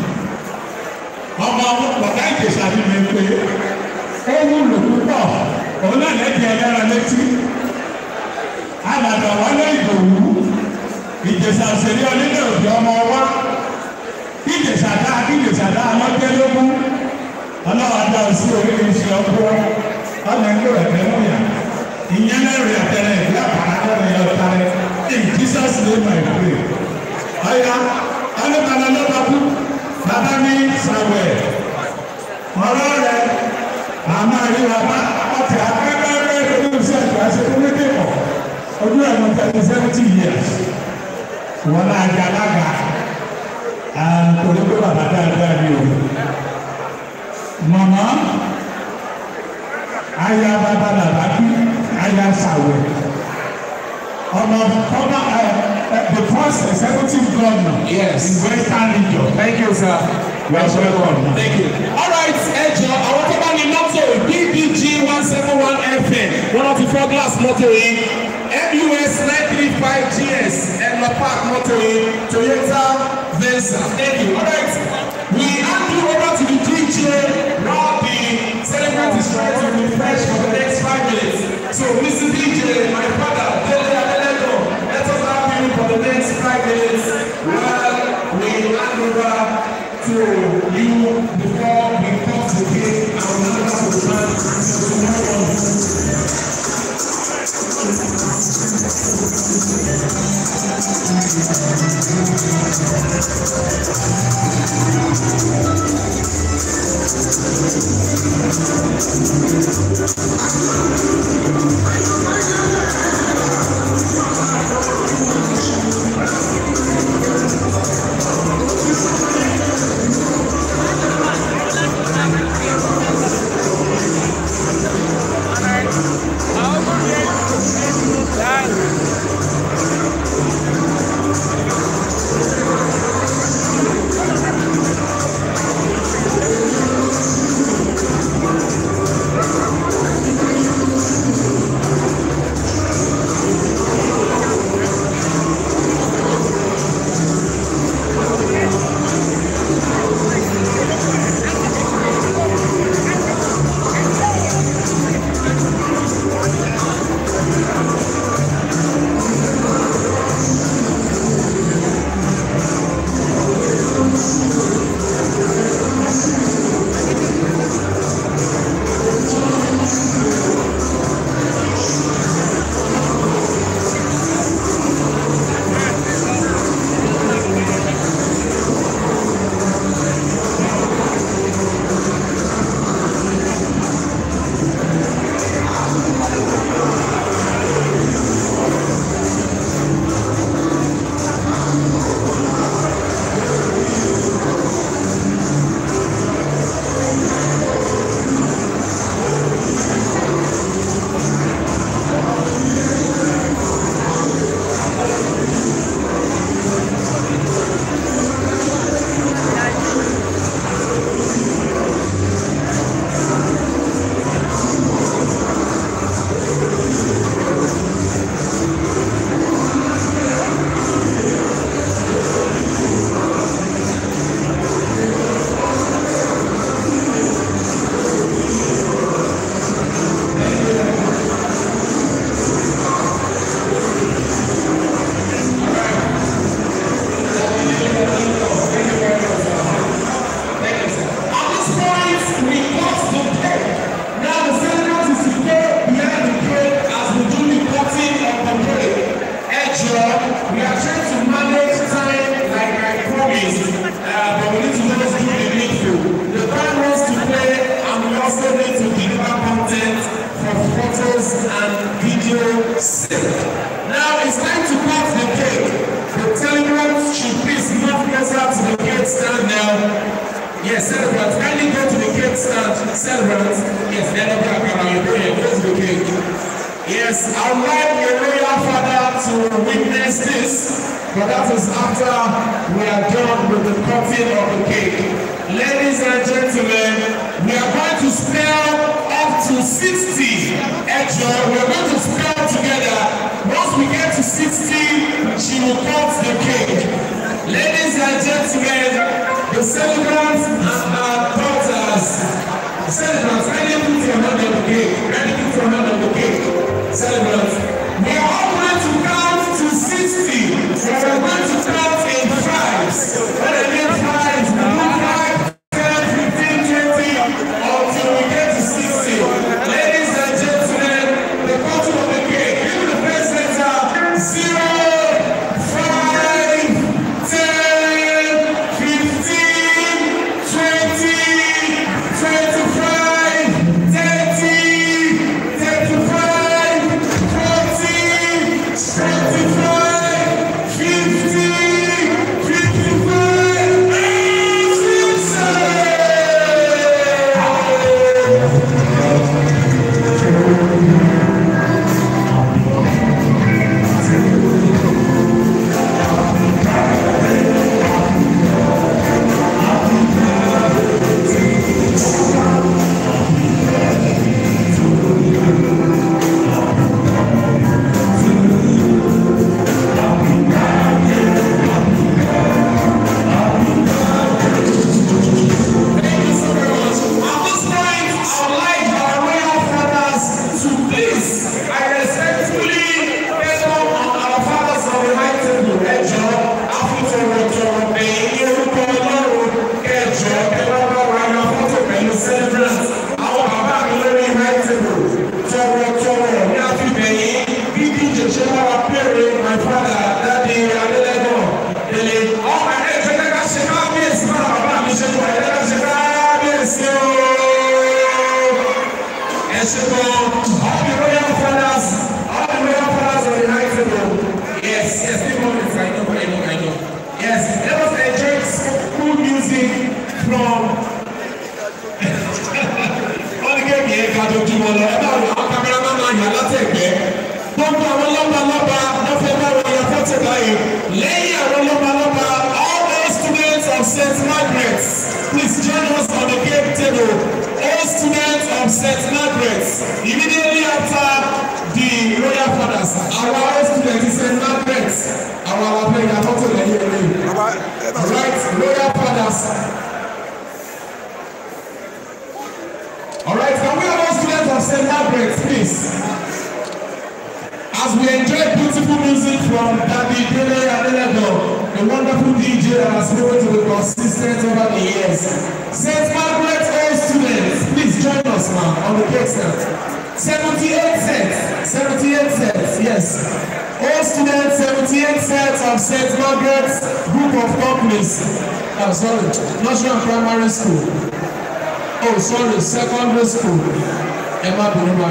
Ọmọ bàbá Ìjẹ̀ṣà ni mi pé ó wúlò púpọ̀. Òun náà lẹ́jẹ̀ ẹ̀dára létí. Àlàdà wálé Ìdòwú. Ìjẹ̀ṣà òṣèré onílé òbí ọmọ wa. Ìjẹ̀ṣà dá lọ́jẹ́lógún. Ọlọ́wọ́ dá sí oríṣi ọkọ̀. Ọ̀nà ìlú ẹ̀fẹ̀ múyà. Ìyẹn lẹ́rìí àtẹ̀rẹ̀ ìlú àpàrà lẹ́rìí ọ̀tá rẹ̀. In Jesus' name I pray. Ọ̀ya, ọlọ́kàlà lọ́ba kú. Bàbá mi sàwẹ̀. Ọ̀rọ̀ rẹ̀ àmọ́ ìríra bá ọtí akẹ́kọ̀ọ́ lórí sí àjọ àṣekúndé pọ̀. Ojú ẹ̀mọ́ 70 years. Wọ́n náà jẹ́ alága. Torí pé bàbá dáadáa ni o. Màmá aya bàbá bàbá bí aya sàwẹ̀. Ọmọ former the first executive governor Yes. in Western Region. Thank you, sir. You are welcome. Thank you. All right, ẹjọ àwọn tó bá ní mọ́tò BBG 171 FM 104 glass mọ́tò yìí MUS 935 GS ẹ̀lọ́ park mọ́tò yìí Toyota Venza. Thank you. All right, we hand you over to the DJ while the celebrant is trying to refresh for the next 5 minutes. So, Mr. DJ, my father, Dele Adelego, let us have you for the next 5 minutes while we hand over to you before we come to the gate and we hand over to the man to Yes, celebrants. Kindly go to the cake stand. Celebrants. Yes, they're not going to come out. Go to the cake. Yes, I would like a royal father to witness this, but that is after we are done with the cutting of the cake. Ladies and gentlemen, we are going to spell up to 60. Actually, we are going to spell together. Once we get to 60, she will cut the cake. Ladies and gentlemen, the celebrants and our daughters. Celebrants, ready to put your hand on the cake. Ready to put your hand on the cake. Celebrants. We are all going to count to 60. We are going to count in fives. When I mean fives, we do 5, 10, 15, 20, until we get to 60. Ladies and gentlemen, the cutting of the cake. Give me the first letter. 0, 5, 10, 15, 20, 25, 30, 35, 40, 45, 50, 55, and 60. Secondary school. Emma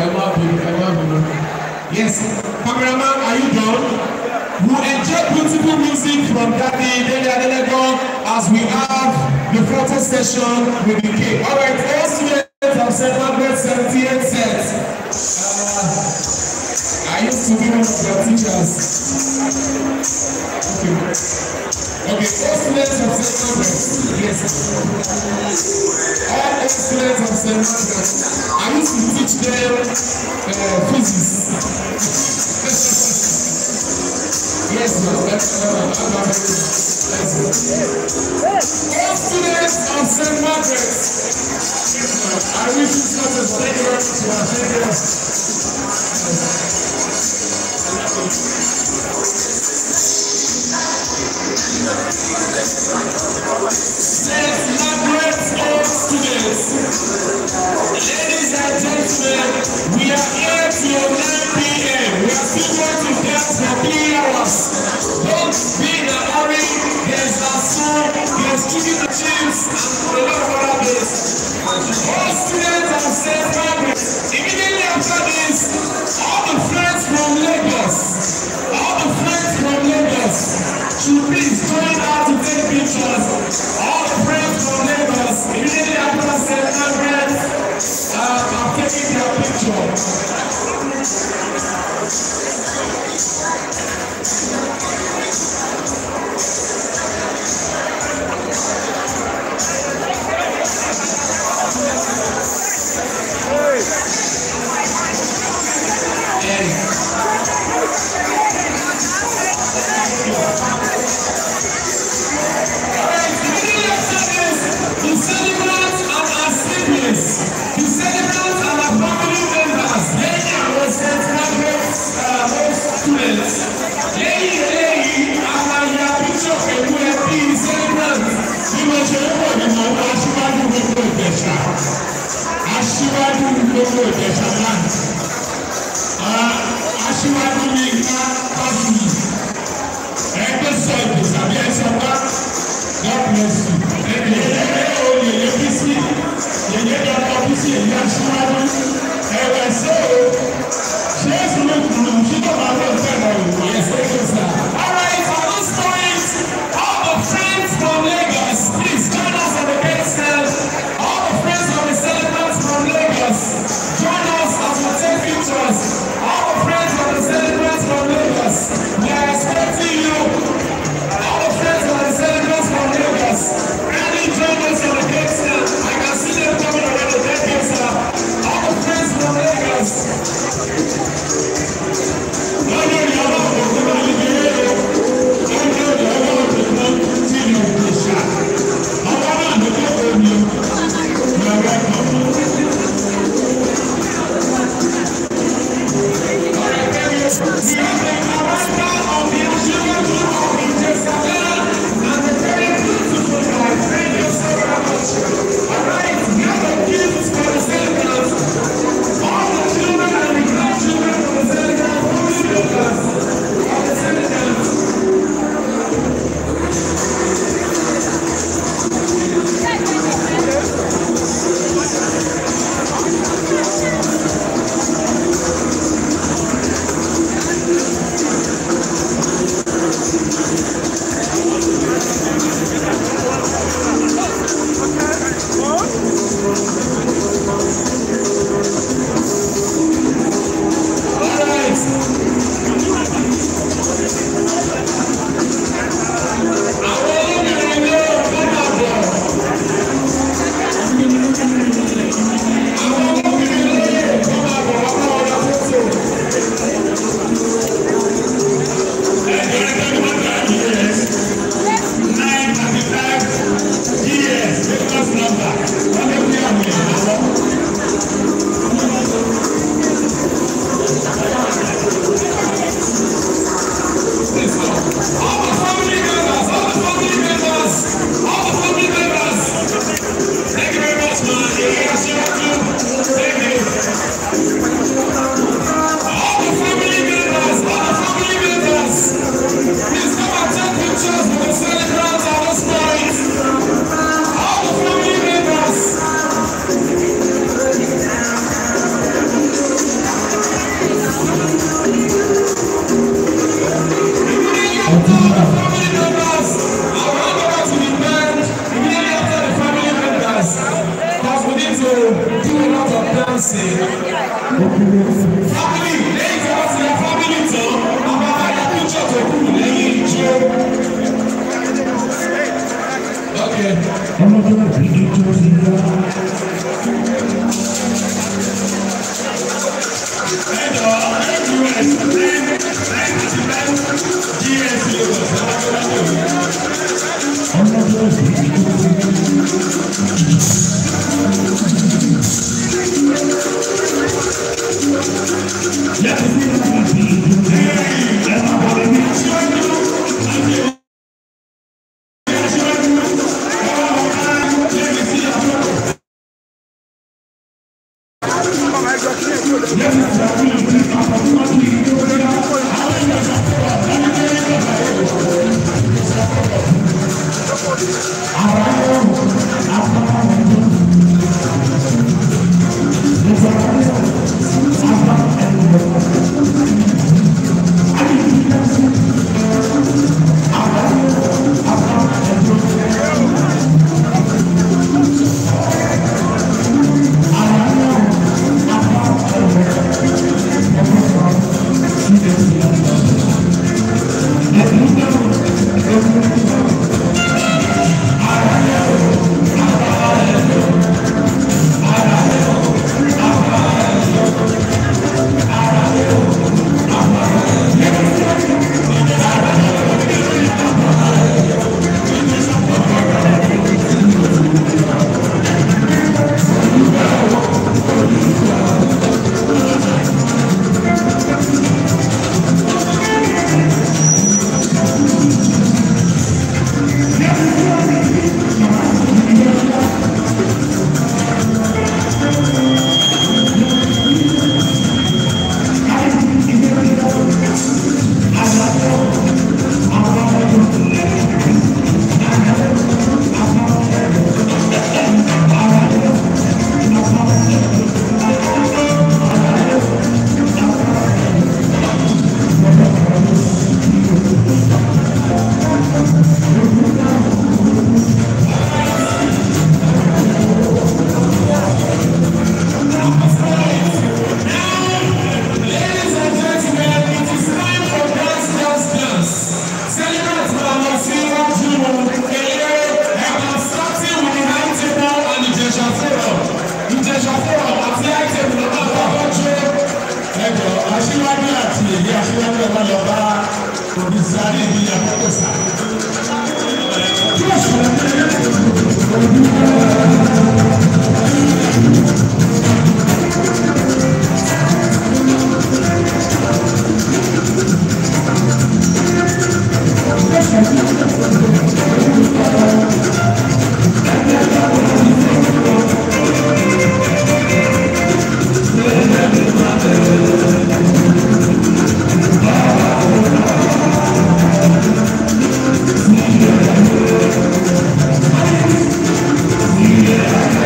Bino. Yes, cameraman, are you done? We enjoy beautiful music from Daddy Dele Adelego as we have the photo session with the cake. All right, all students have 778 sets. I used to be one of your teachers. Okay, all students have 700. Yes. All students have 700. I used to teach them physics. Yes, ma'am. All students have 700. I wish you success. Thank you very much. Thank you. Ladies and gentlemen, we are here till 9 p.m. We are still going to dance for 3 hours. Don't be in a hurry. There's a song, there's chicken and chips, and a lot of other things. All students have said progress. Immediately after this, all the friends from Lagos should please join out to take pictures. All the friends from Lagos. Aṣíwájú ní ìka pàṣẹ ẹgbẹ́ sọ ìgbésàbí ẹsẹ̀ wá God bless you. Ẹ̀yẹ́ oyè yẹ bísí yẹ̀yẹ́ dọ́kọ̀ bísí èyí aṣíwájú ẹ̀wẹ̀ ṣé o ṣé èsì ló kùnú ṣé tó máa lọ fẹ́ lọ ìwé ẹsẹ̀ ìgbésà. Alright, for this point, all the friends from Lagos, please join us on the gate stand. All the friends of the celebrants from Lagos, join us as we take pictures. All the friends of the celebrants from Lagos, we are expecting you. All the friends of the celebrants from Lagos, kindly join us on the gate stand. I can see them coming already. Thank you, sir. All the friends from Lagos. aṣíwájú àti èyí aṣíwájú ọba lọ bá òbísárì ìbí àkókò sá. Yeah.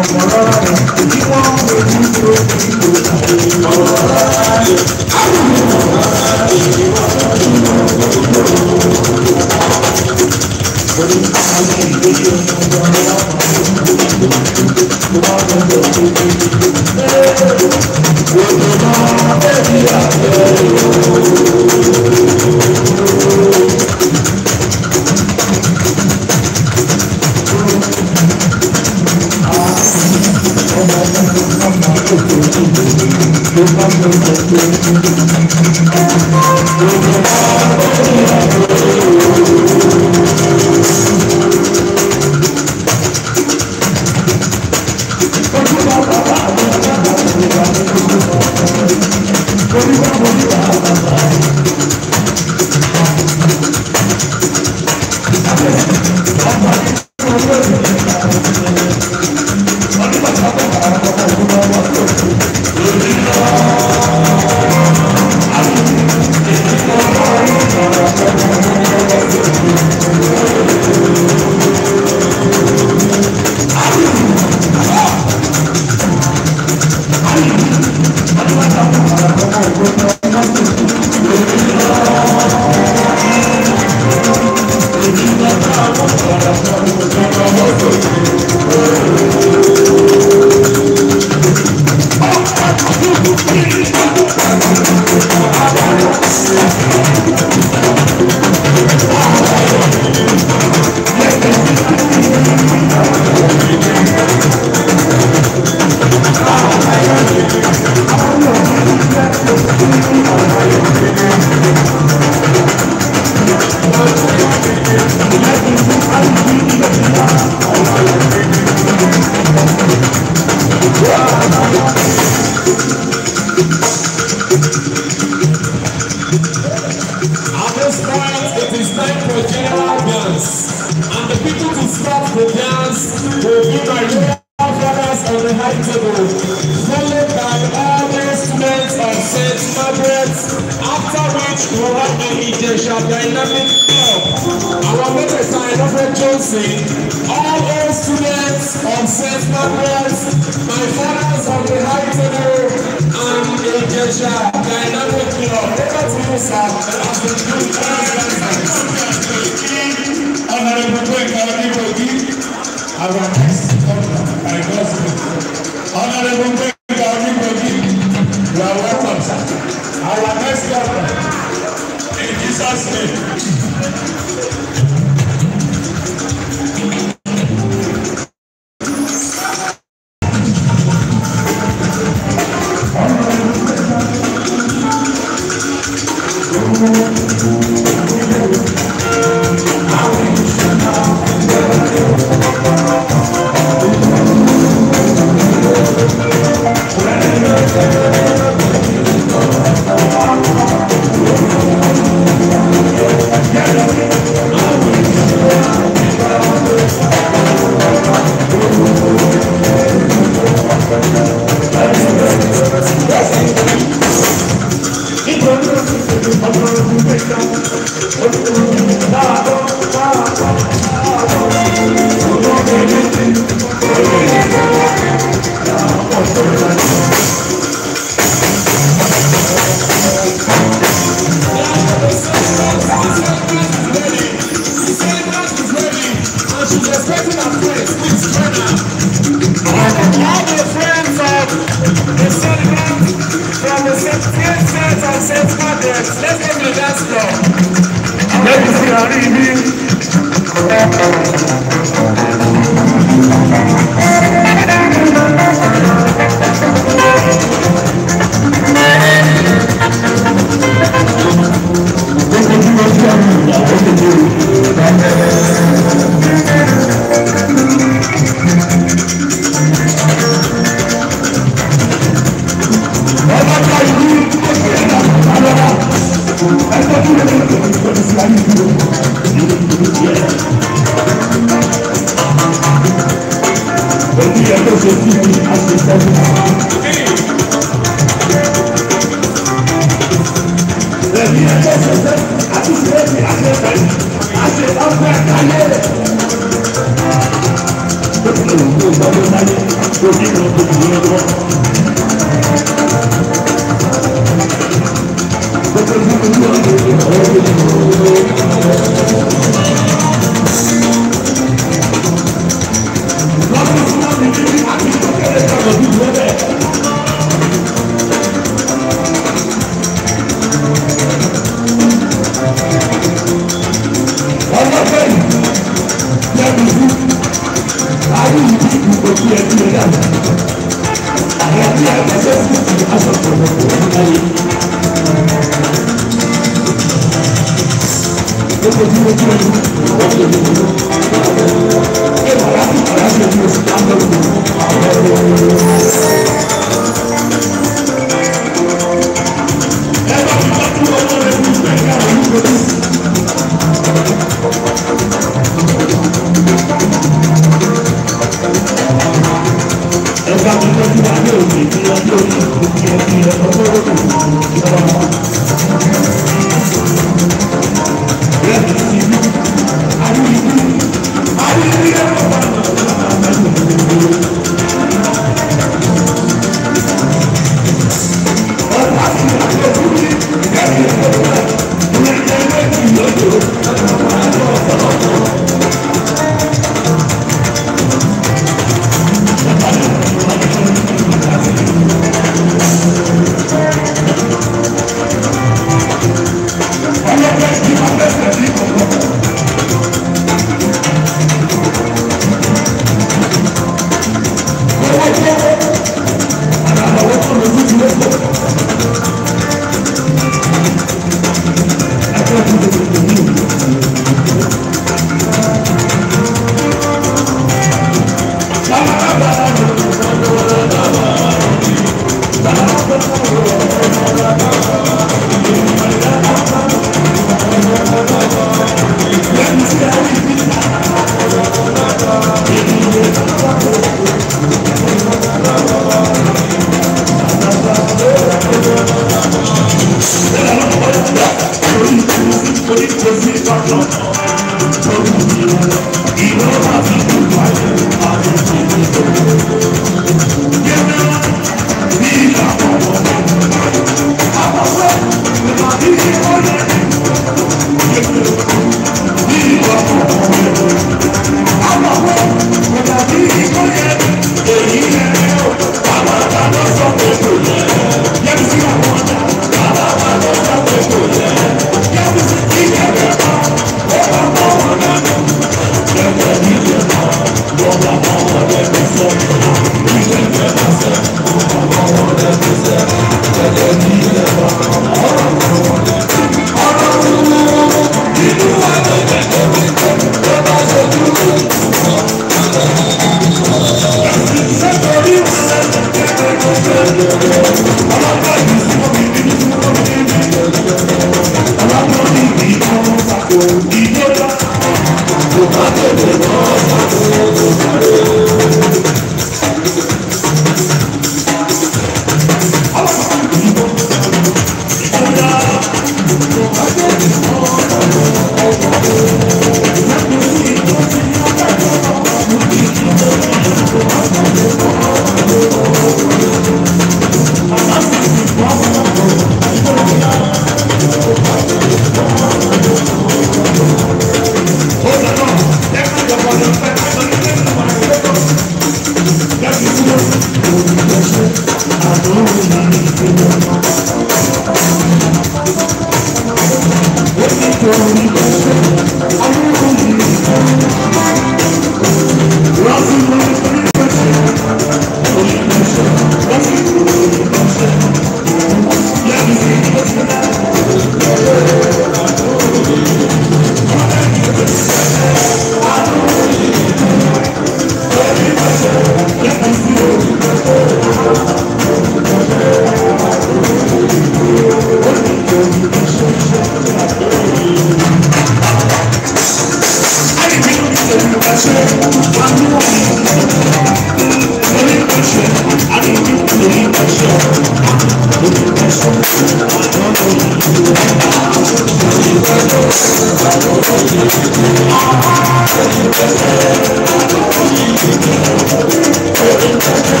Thank you.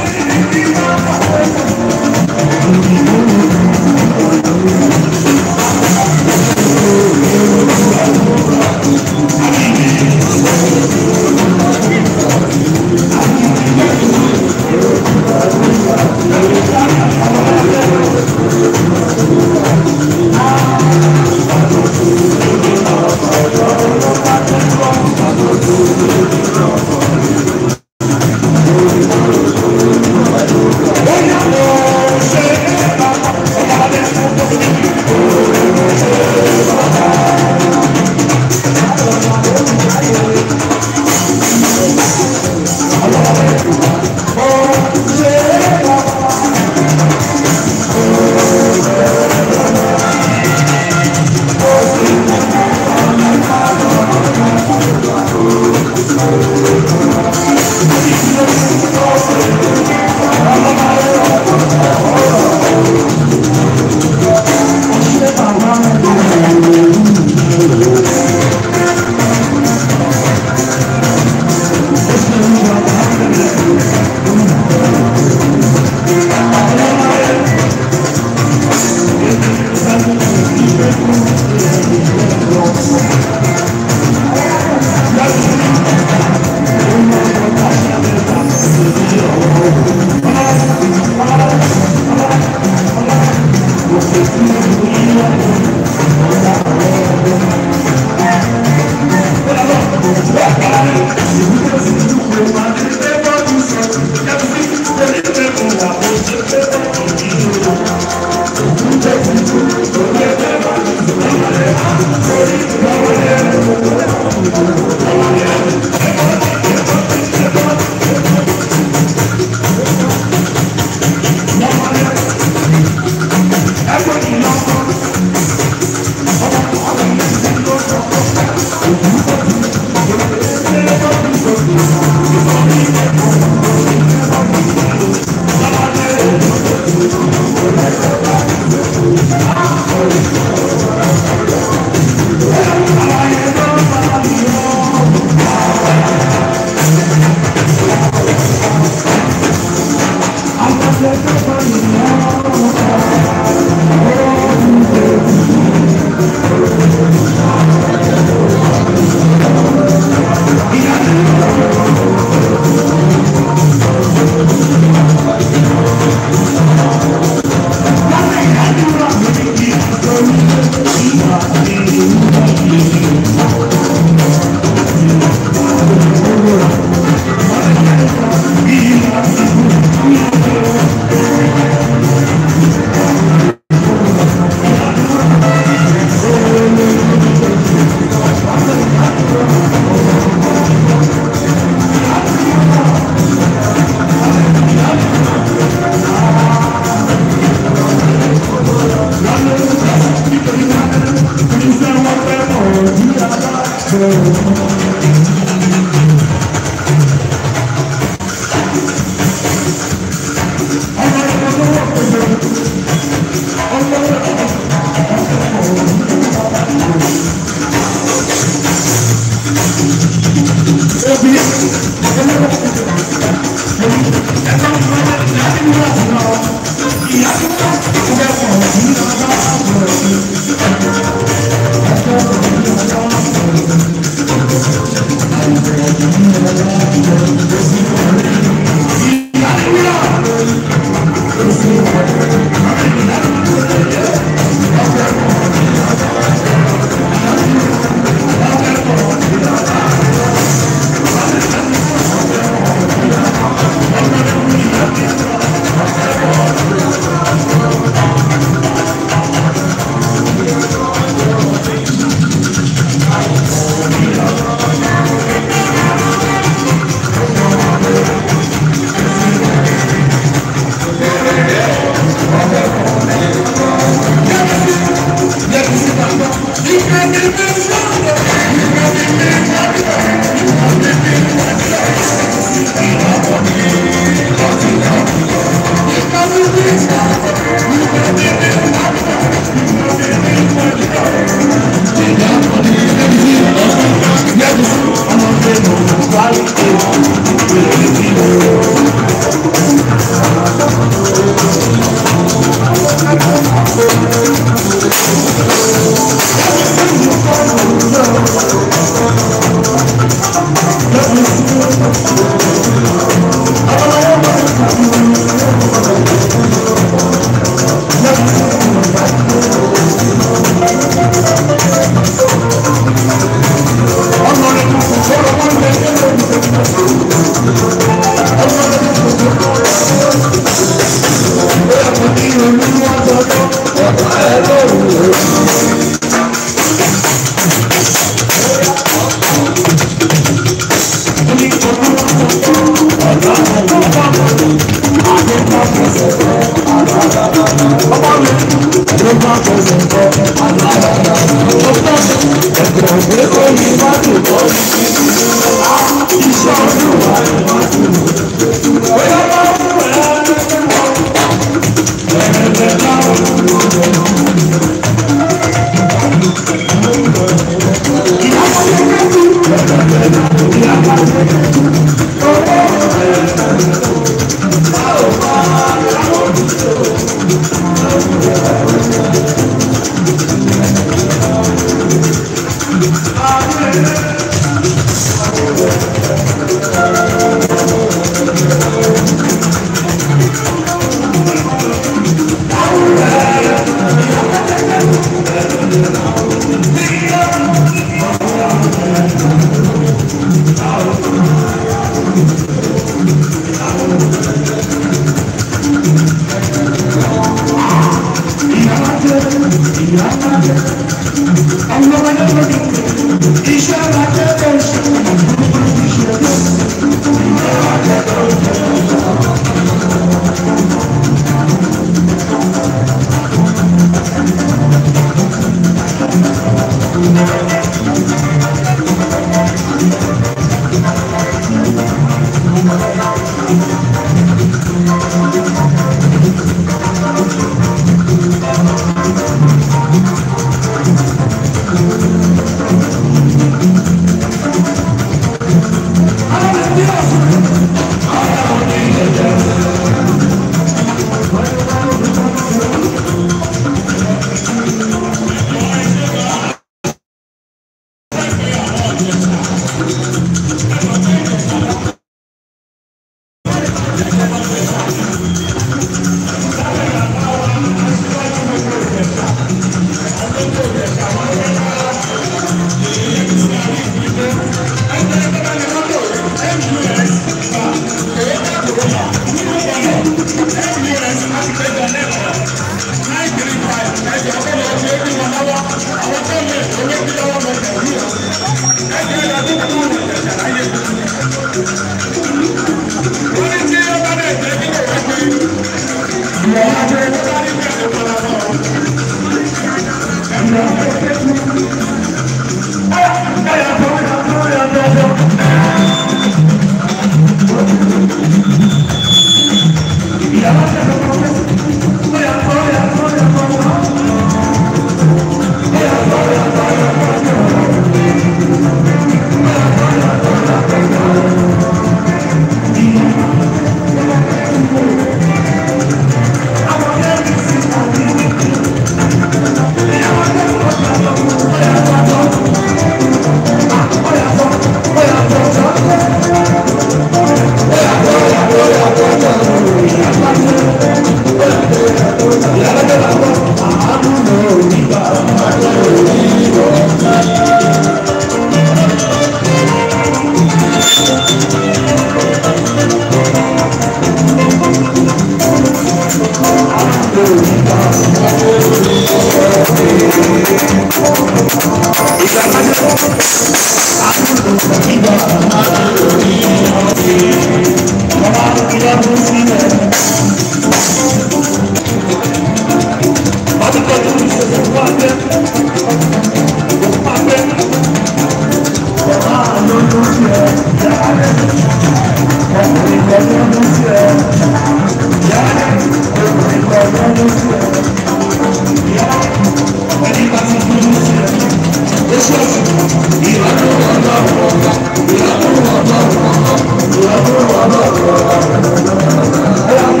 Ìyá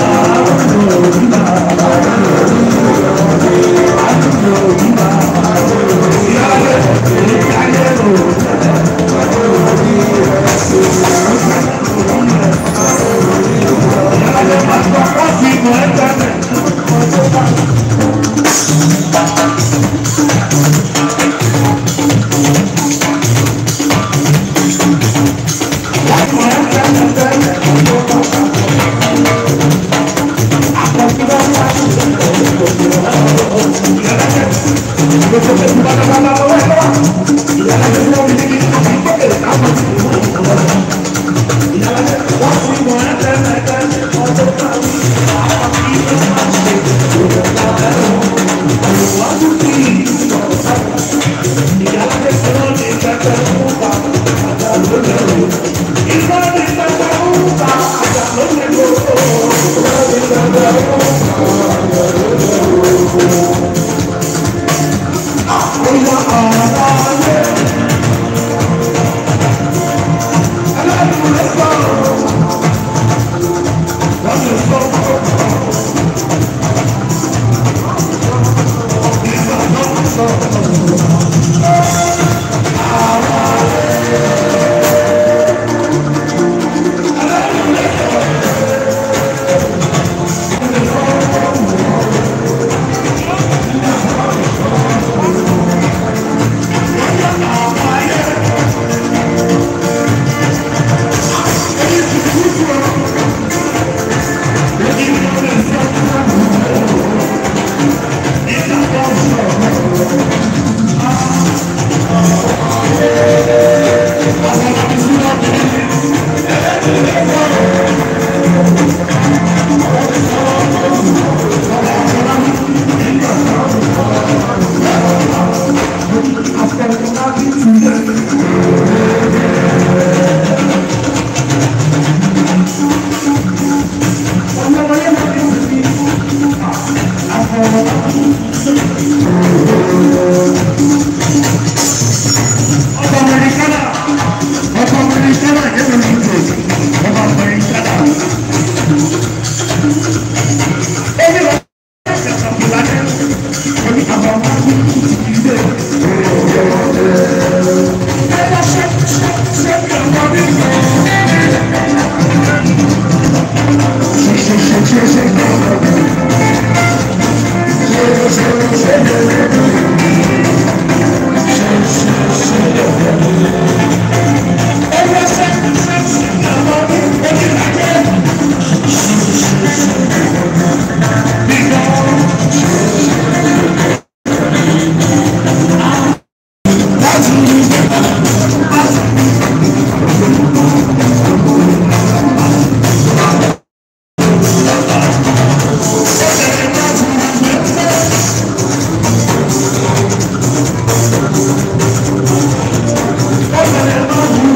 Thank you.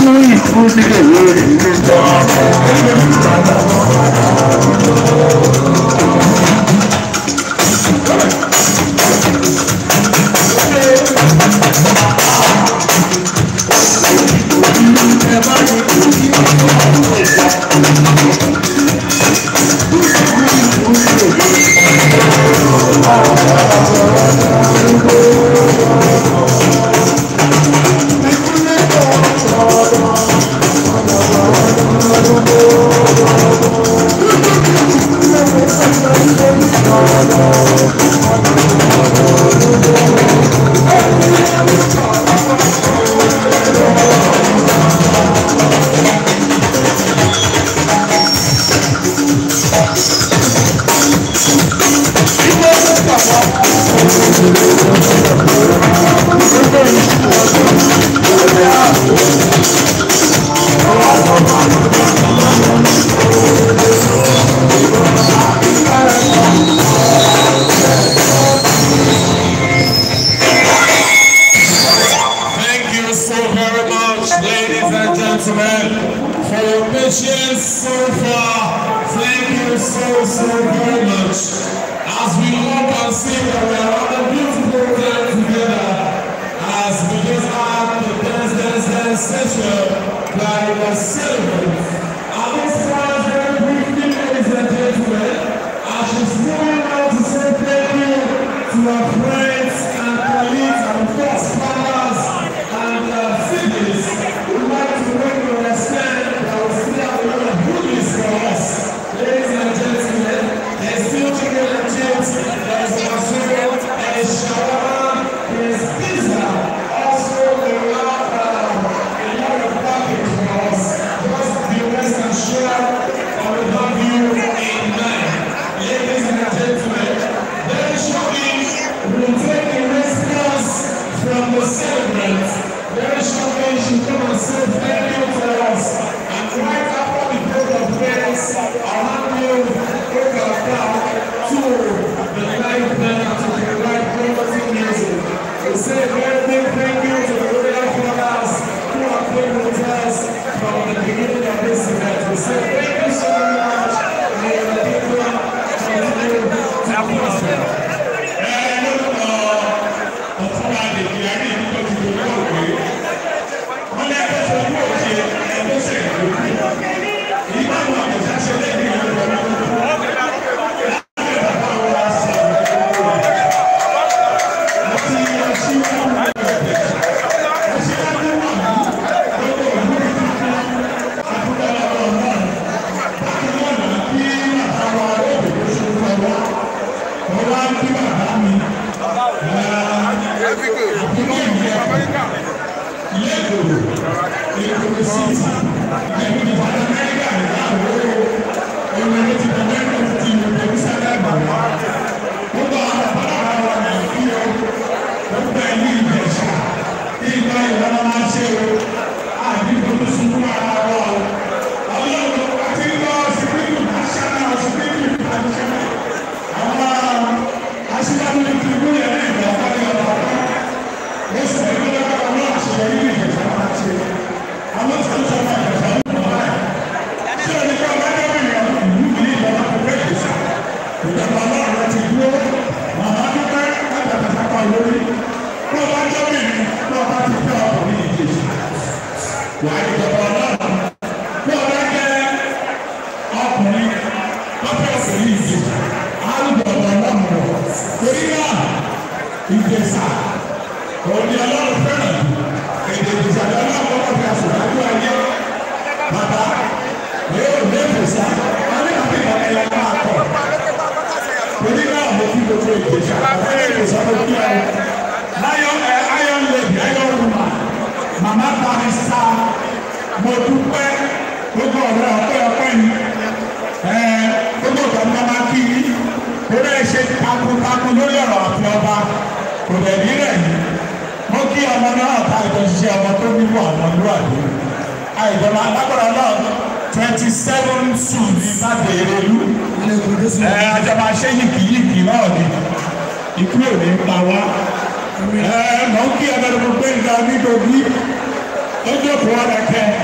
Mọ̀ kí ẹgbẹ́ gbogbo ìgbà nítorí ó jókòó ọ̀rẹ́kẹ́.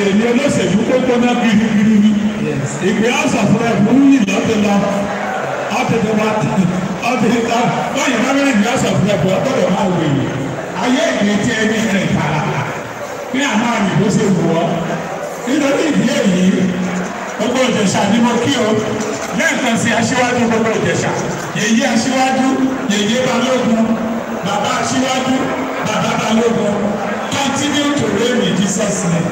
ní olóṣèlú tó gbóná girigiri ni ìgbé ọ̀sọ̀fúnra ìfún yìí lọ́tẹ̀ lọ ọ̀tẹ̀tẹ̀ wa ọ̀tẹ̀tẹ̀ ta lọ́yìn bá mẹ́rin ìgbé ọ̀sọ̀fúnra ìfún ọ̀tọ̀dọ̀ máa wò yìí ayé ìgbé tí ẹni rẹ̀ tààrà ní àmọ́ àyìnbó ṣe wù ọ́ nítorí ìdí èyí gbogbo Ìjẹ̀ṣà ni mo kí o lẹ́ẹ̀kan sí aṣíwájú gbogbo Ìjẹ̀ṣà yèyí aṣíwájú yèyí balógun bàbá aṣíwájú bàbá balógun continue to reign in Jesus' name.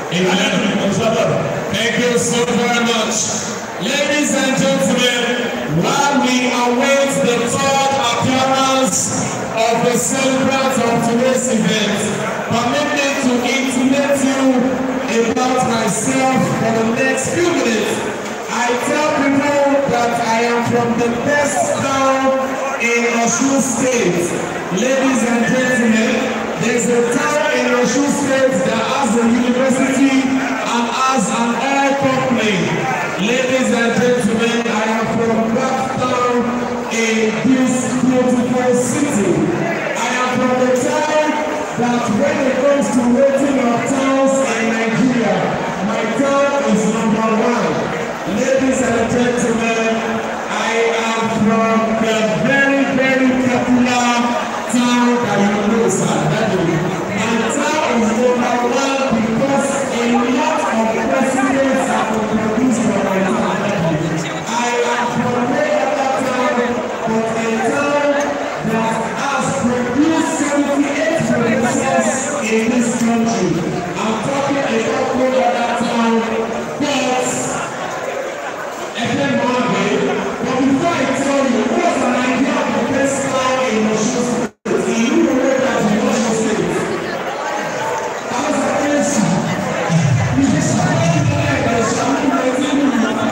Thank you so very much. Ladies and gentlemen, while we await the third appearance of the celebrants of today's event, permit me to intimate you about myself for the next few minutes. I tell people that I am from the best town in Osun State. Ladies and gentlemen, there's a town in Osun State that has a university and has an oil company. Ladies and gentlemen, I am from that town in this beautiful city. I am from the town that when it comes to rating of towns in Nigeria, my town is #1. Ladies and gentlemen, I am from the very, very popular town that you know, sir. My town is #1 because a lot of presidents have been produced from my town. I am from way other town, but a town that has produced 78 professors in this country. I'm talking about no other town, but but before I tell you, what's an idea of the best town in Osun State? You know that in Osun State. I was a person. You just started to like this. I'm going to tell you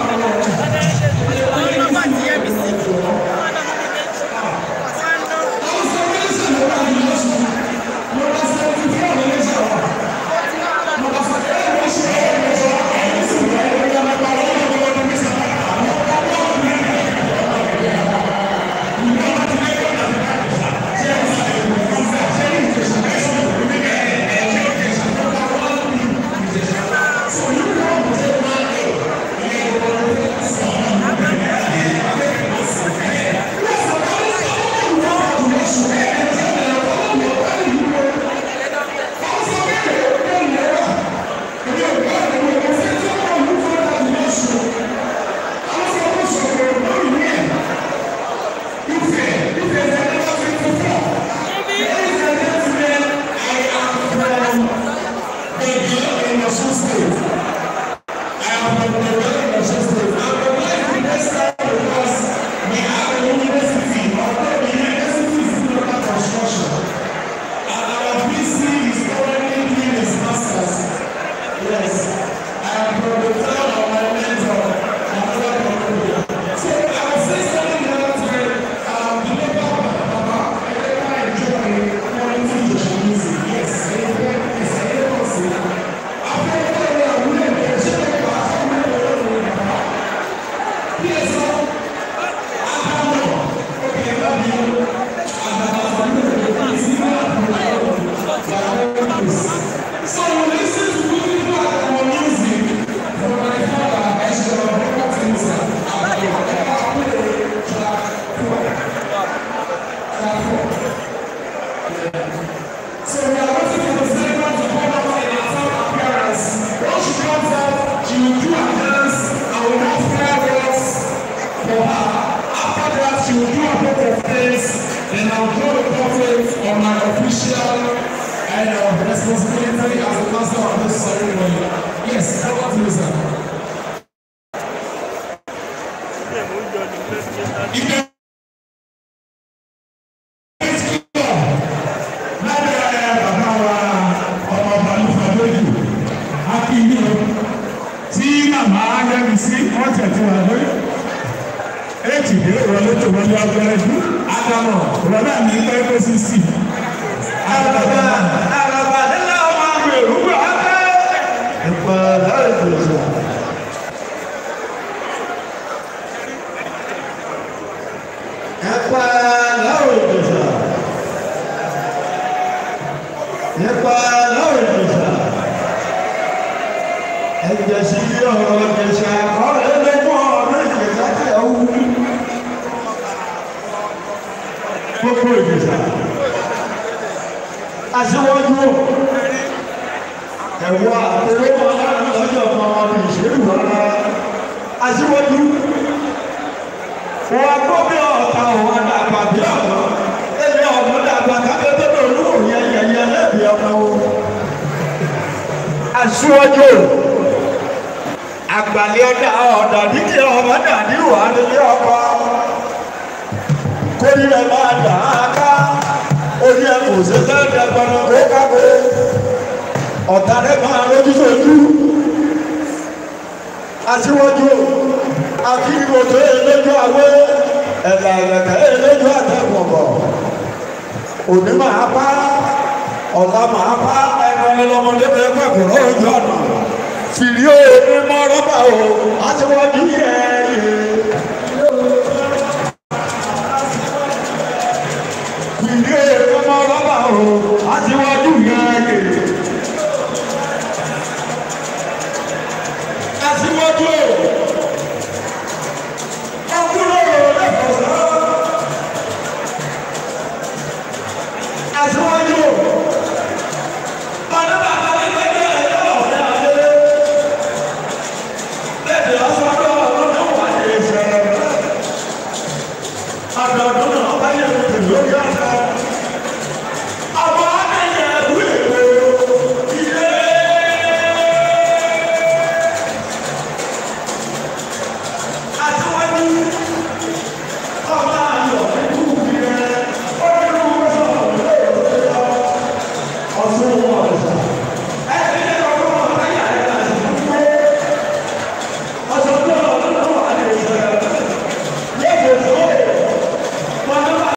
responsibility as a master of this ceremony. Yes, over to you, sir. Tí màmá yẹmi sí ọ̀tẹ̀ tí wà lórí èjì dé ìrọ̀lé tó wọlé ọgbẹ́rẹ́ jù ádámọ̀ ìrọ̀lẹ́ mi pẹ́ kó sí sí. Àràbà nílẹ̀ ọmọ àwọn èrú wà á pẹ́. Ẹ̀pọ̀ láì tòṣà. Ẹ̀pọ̀ láì tòṣà. Ẹ̀pọ̀ láì tòṣà. ìjẹsí ọ̀rọ̀ ìjẹsà ọ̀rẹ́ lẹ́gbọ́n ọ̀rẹ́ ìjẹsà tí ẹ wú. Gbogbo ìjẹsà. Aṣíwájú ẹ̀wọ́ àtẹ̀wọ́ láti lọ́jọ́ ọmọ ọmọ ìṣèlú rárá. Aṣíwájú wọ́n gbọ́ bí ọ̀tá òun àdàgbà bí ọ̀tá. Ẹ̀mí ọ̀dọ́ dàgbà kákẹ́tọ́ náà olúwo yẹyẹyẹ lẹ́bi ọmọ wo. Aṣíwájú àgbàlẹ̀ ọ̀dà ọ̀dà dídí ọmọ dàdí wà nílé ọkọ. Kórìí rẹ̀ máa dà á ká. Orí ẹ̀ kò ṣe fẹ́ dẹ́gbọ́n kó kákó. Ọ̀tá rẹ̀ máa lójú sójú. Aṣíwájú akíriwo tó yẹ lójú àwé ẹ̀dà ẹ̀rẹ̀kẹ́ yẹ lójú àtẹ̀kọ̀kọ̀. Òní máa pa ọ̀la máa pa ẹnu ẹlọ́mọdé bẹ́ẹ̀ pẹ̀kọ̀ lójú ọ̀nà. Fìrí òní mọ́ rọ́bà o, aṣíwájú yẹ yẹ.